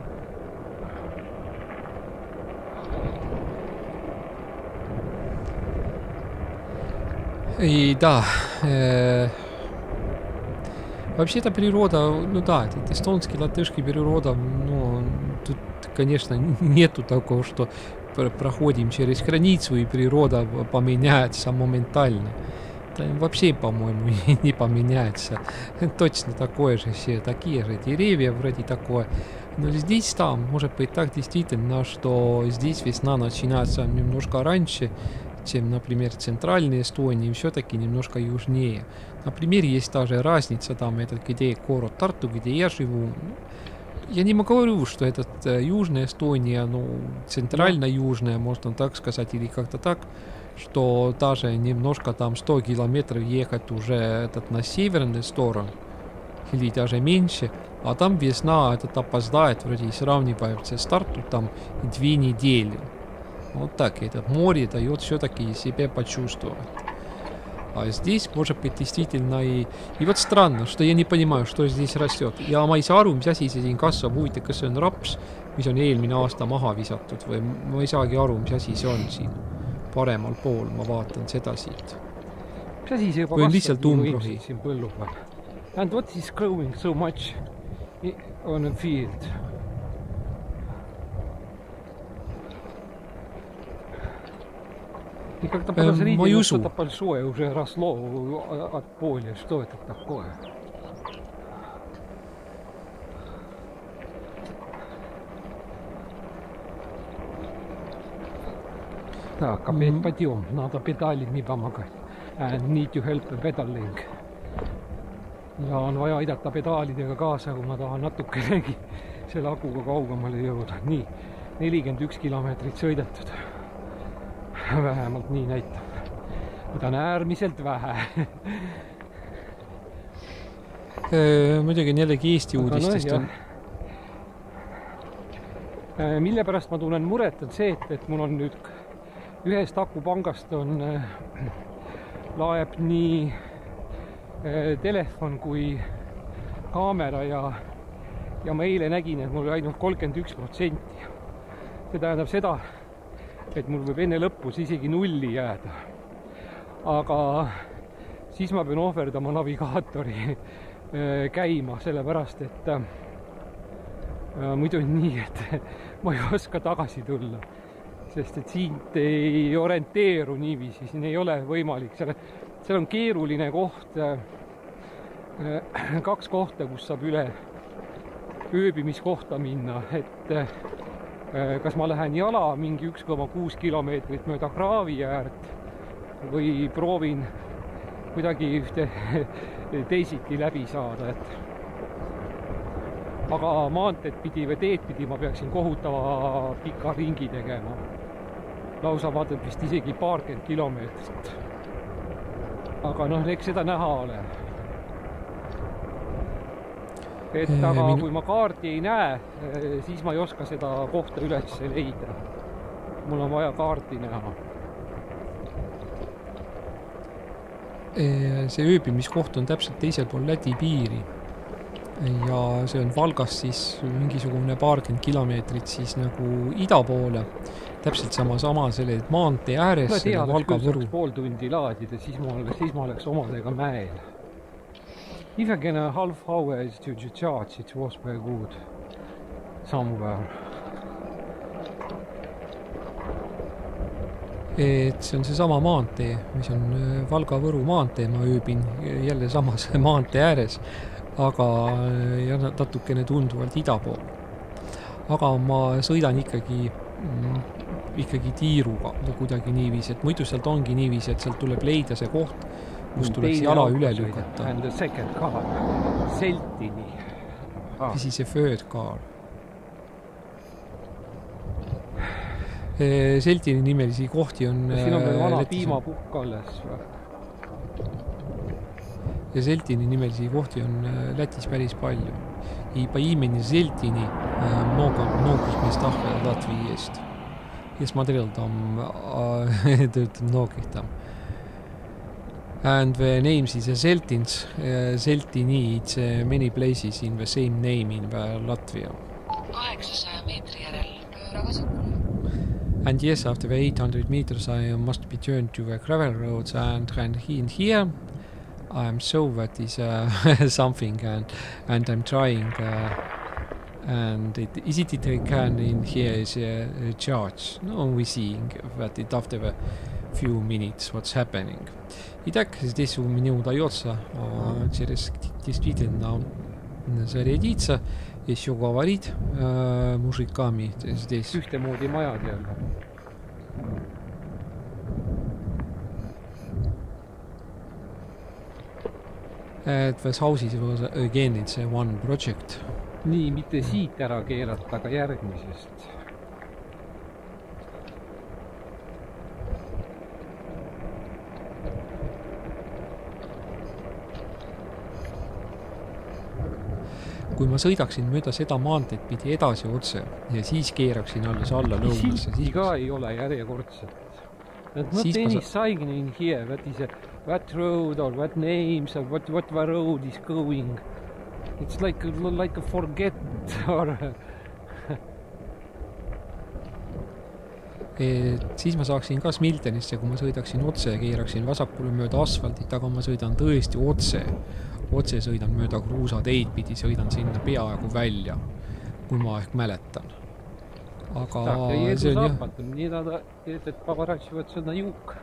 И да, э, вообще-то природа, ну да, это эстонский, латышский природа, ну, тут, конечно, нету такого, что проходим через границу и природа поменяется моментально. Это вообще, по-моему, не поменяется. Точно такое же, все такие же деревья, вроде такое. Но здесь там, может быть, так действительно, что здесь весна начинается немножко раньше, чем, например, центральной Эстонии, все-таки немножко южнее. Например, есть та же разница, там, этот, где город Тарту, где я живу. Я не говорю, что это э, южная Эстония, ну, центрально-южная, можно так сказать, или как-то так, что даже немножко там сто километров ехать уже этот, на северную сторону, или даже меньше, а там весна этот опоздает, вроде сравнивается с Тарту, там две недели. Вот так, это море дает все-таки себе почувствовать. А здесь, может быть, действительно и... И вот странно, что я не понимаю, что здесь растет. Ja ma ei saa aru, mis asi see siin kasvab. Huvitav, kas see on raps, mis on eelmine aasta maha visatud või ma ei saagi aru, mis asi see on siin paremal pool. Ma vaatan seda siit. Mis asi see juba või on kasvab lihtsalt umbrohi siin põllu peal? And what is growing so much on a field? И как-то подозрительно, эм, что-то большое уже росло от поля. Что это такое? Так, опять mm-hmm. подъем. Надо педалями помогать. And need to help pedaling. Ja on vaja aidata pedaalidega kaasa, kui ma tahan natukenegi selle akuga kaugemale jõuda. Nii, nelikümmend üks kilomeetrit sõidetud. Vähemalt nii näitab. Mida on äärmiselt vähe. Muidugi on jällegi Eesti uudistest. On... Mille pärast ma tunnen muret on see, et, et mul on nüüd ühest akupangast on laeb nii telefon kui kaamera ja, ja ma eile nägin, et mul ainult kolmkümmend üks protsenti. See tähendab seda, et mul võib enne lõpus isegi nulli jääda. Aga siis ma pean ohverdama navigaatori käima, sellepärast, et muidu on nii, et ma ei oska tagasi tulla. Sest et siin ei orienteeru niiviisi, siin ei ole võimalik. Seal, seal on keeruline koht, kaks kohta, kus saab üle ööbimiskohta minna, et kas ma lähen jala mingi üks koma kuus kilomeetrit mööda kraavi äärt või proovin kuidagi ühte teisiti läbi saada. Et... Aga maanteed pidi või teed pidi ma peaksin kohutava pika ringi tegema. Lausa vaatad vist isegi paarkümmend kilomeetrit. Aga noh, eks seda näha ole. Et aga Min... kui ma kaardi ei näe, siis ma ei oska seda kohta üles leida. Mul on vaja kaardi näha. See ööbimiskoht on täpselt teisel pool Läti piiri. Ja see on Valgast siis mingisugune paarkümmend kilomeetrit siis nagu ida poole. Täpselt sama sama selle maantee ääres. Ma tean, et küll saaks pool tundi laadida, siis ma, siis ma oleks omadega mäel. If I can a half hours to charge, it was very good somewhere. Et see on see sama maantee, mis on Valga-Võru maantee. Ma ööbin jälle samas maantee ääres, aga ja natukene tunduvalt ida pool. Aga ma sõidan ikkagi ikkagi tiiruga kuidagi niiviisi, et muidu sealt ongi niiviisi, et sealt tuleb leida see koht, kus tuleks jala üle lükata. And the second car, Seltini. Ah. This is a third car. Seltini nimelisi kohti on... Siin on veel vana piimapukk alles. Ja Seltini nimelisi kohti on Lätis päris palju. I pa imeni Seltini много, много местах Латвии есть. Я смотрел там многих там. And the names is Seltins. Seltini, it's many places in the same name in the Latvia. kaheksasada meetri järel pööra vasakule. And yes, after the eight hundred meters, I must be turned to the gravel roads and, and here I am so that is uh, something and, and I'm trying uh, and it, is it it can in here is a, a charge. No, we seeing that it after a few minutes what's happening. Итак, здесь у меня удается uh, через действительно зарядиться, еще говорить uh, мужиками здесь. Ühtemoodi majad jälle. It was houses was again it's a one project. Nii, mitte siit ära keerata, aga järgmisest. Kui ma sõidaksin mööda seda maanteed pidi edasi otse ja siis keeraksin alles alla lõunasse. Silti ka ei ole järjekordselt. Not any sign in here, that is a what road or what names or what what the road is going. It's like like a forget or et siis ma saaksin ka Smiltenisse, kui ma sõidaksin otse, keeraksin vasakule mööda asfaldit, aga ma sõidan tõesti otse. Otse sõidan mööda kruusateid pidi, sõidan sinna peaaegu välja, kui ma ehk mäletan. Aga tak, ja jedu see on jah... zapad, nii надо, et pоворачиваться на юг.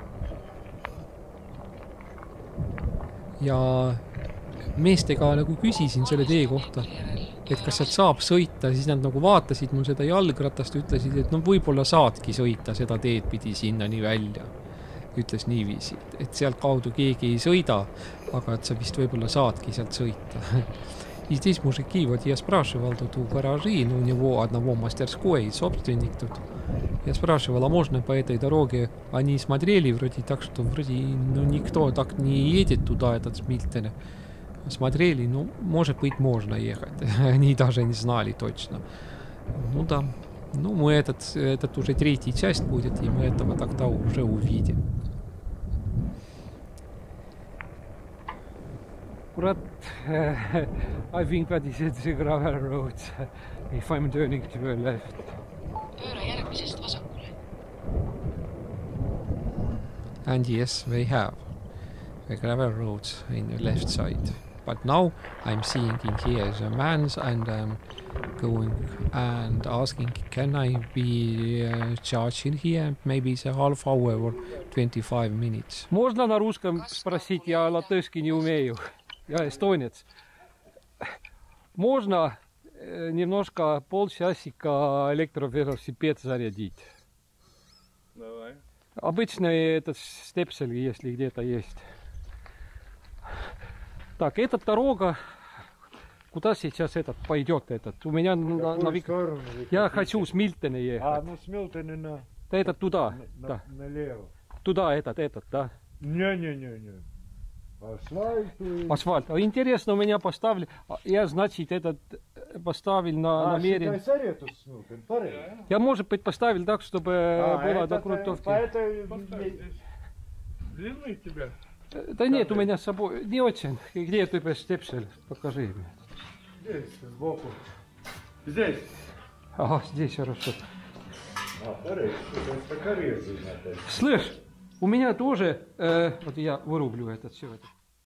Ja meestega nagu küsisin selle tee kohta, et kas sealt saab sõita, siis nad nagu vaatasid mul seda jalgratast, ütlesid, et no võib-olla saadki sõita seda teed pidi sinna nii välja. Ütles niiviisi, et sealt kaudu keegi ei sõida, aga et sa vist võib-olla saadki sealt sõita. И здесь мужики, вот я спрашивал тут у гаражи, ну, у него одного мастерской, собственник тут. Я спрашивал, а можно по этой дороге? Они смотрели вроде так, что вроде ну, никто так не едет туда, этот Смильтене. Смотрели, ну, может быть, можно ехать. Они даже не знали точно. Ну да. Ну, мы этот, этот уже третья часть будет, и мы этого тогда уже увидим. Kurat, I think that is a gravel road if I'm turning to the left. Pööra järgmisest vasakule. And yes, they have the gravel roads in the left side. But now I'm seeing in here the man's and I'm going and asking, can I be uh, charging here? Maybe it's a half hour or twenty-five minutes. Можно на русском спросить, я латышский не умею. Я эстонец. Можно немножко полчасика электровелосипед зарядить? Давай. Обычный этот степсель, если где-то есть. Так, эта дорога, куда сейчас этот пойдет этот? У меня на, на... Я хочу с Мильтена ехать. А, ну с Мильтена на... Да этот туда. На, да. Налево. Туда этот, этот, да. Не-не-не-не. Асфальт. Асфальт. Интересно, у меня поставили. Я, значит, этот поставил на а, намерение. Я, может быть, поставил так, чтобы а, было до крутовки. Длинный тебя? Да нет, у меня с собой. Не очень. Где ты степсель? Покажи мне. Здесь, сбоку. Здесь. Ага, здесь хорошо. А, хорошо. Это коррезы надо. Слышь, у меня тоже, э, вот я вырублю это все это.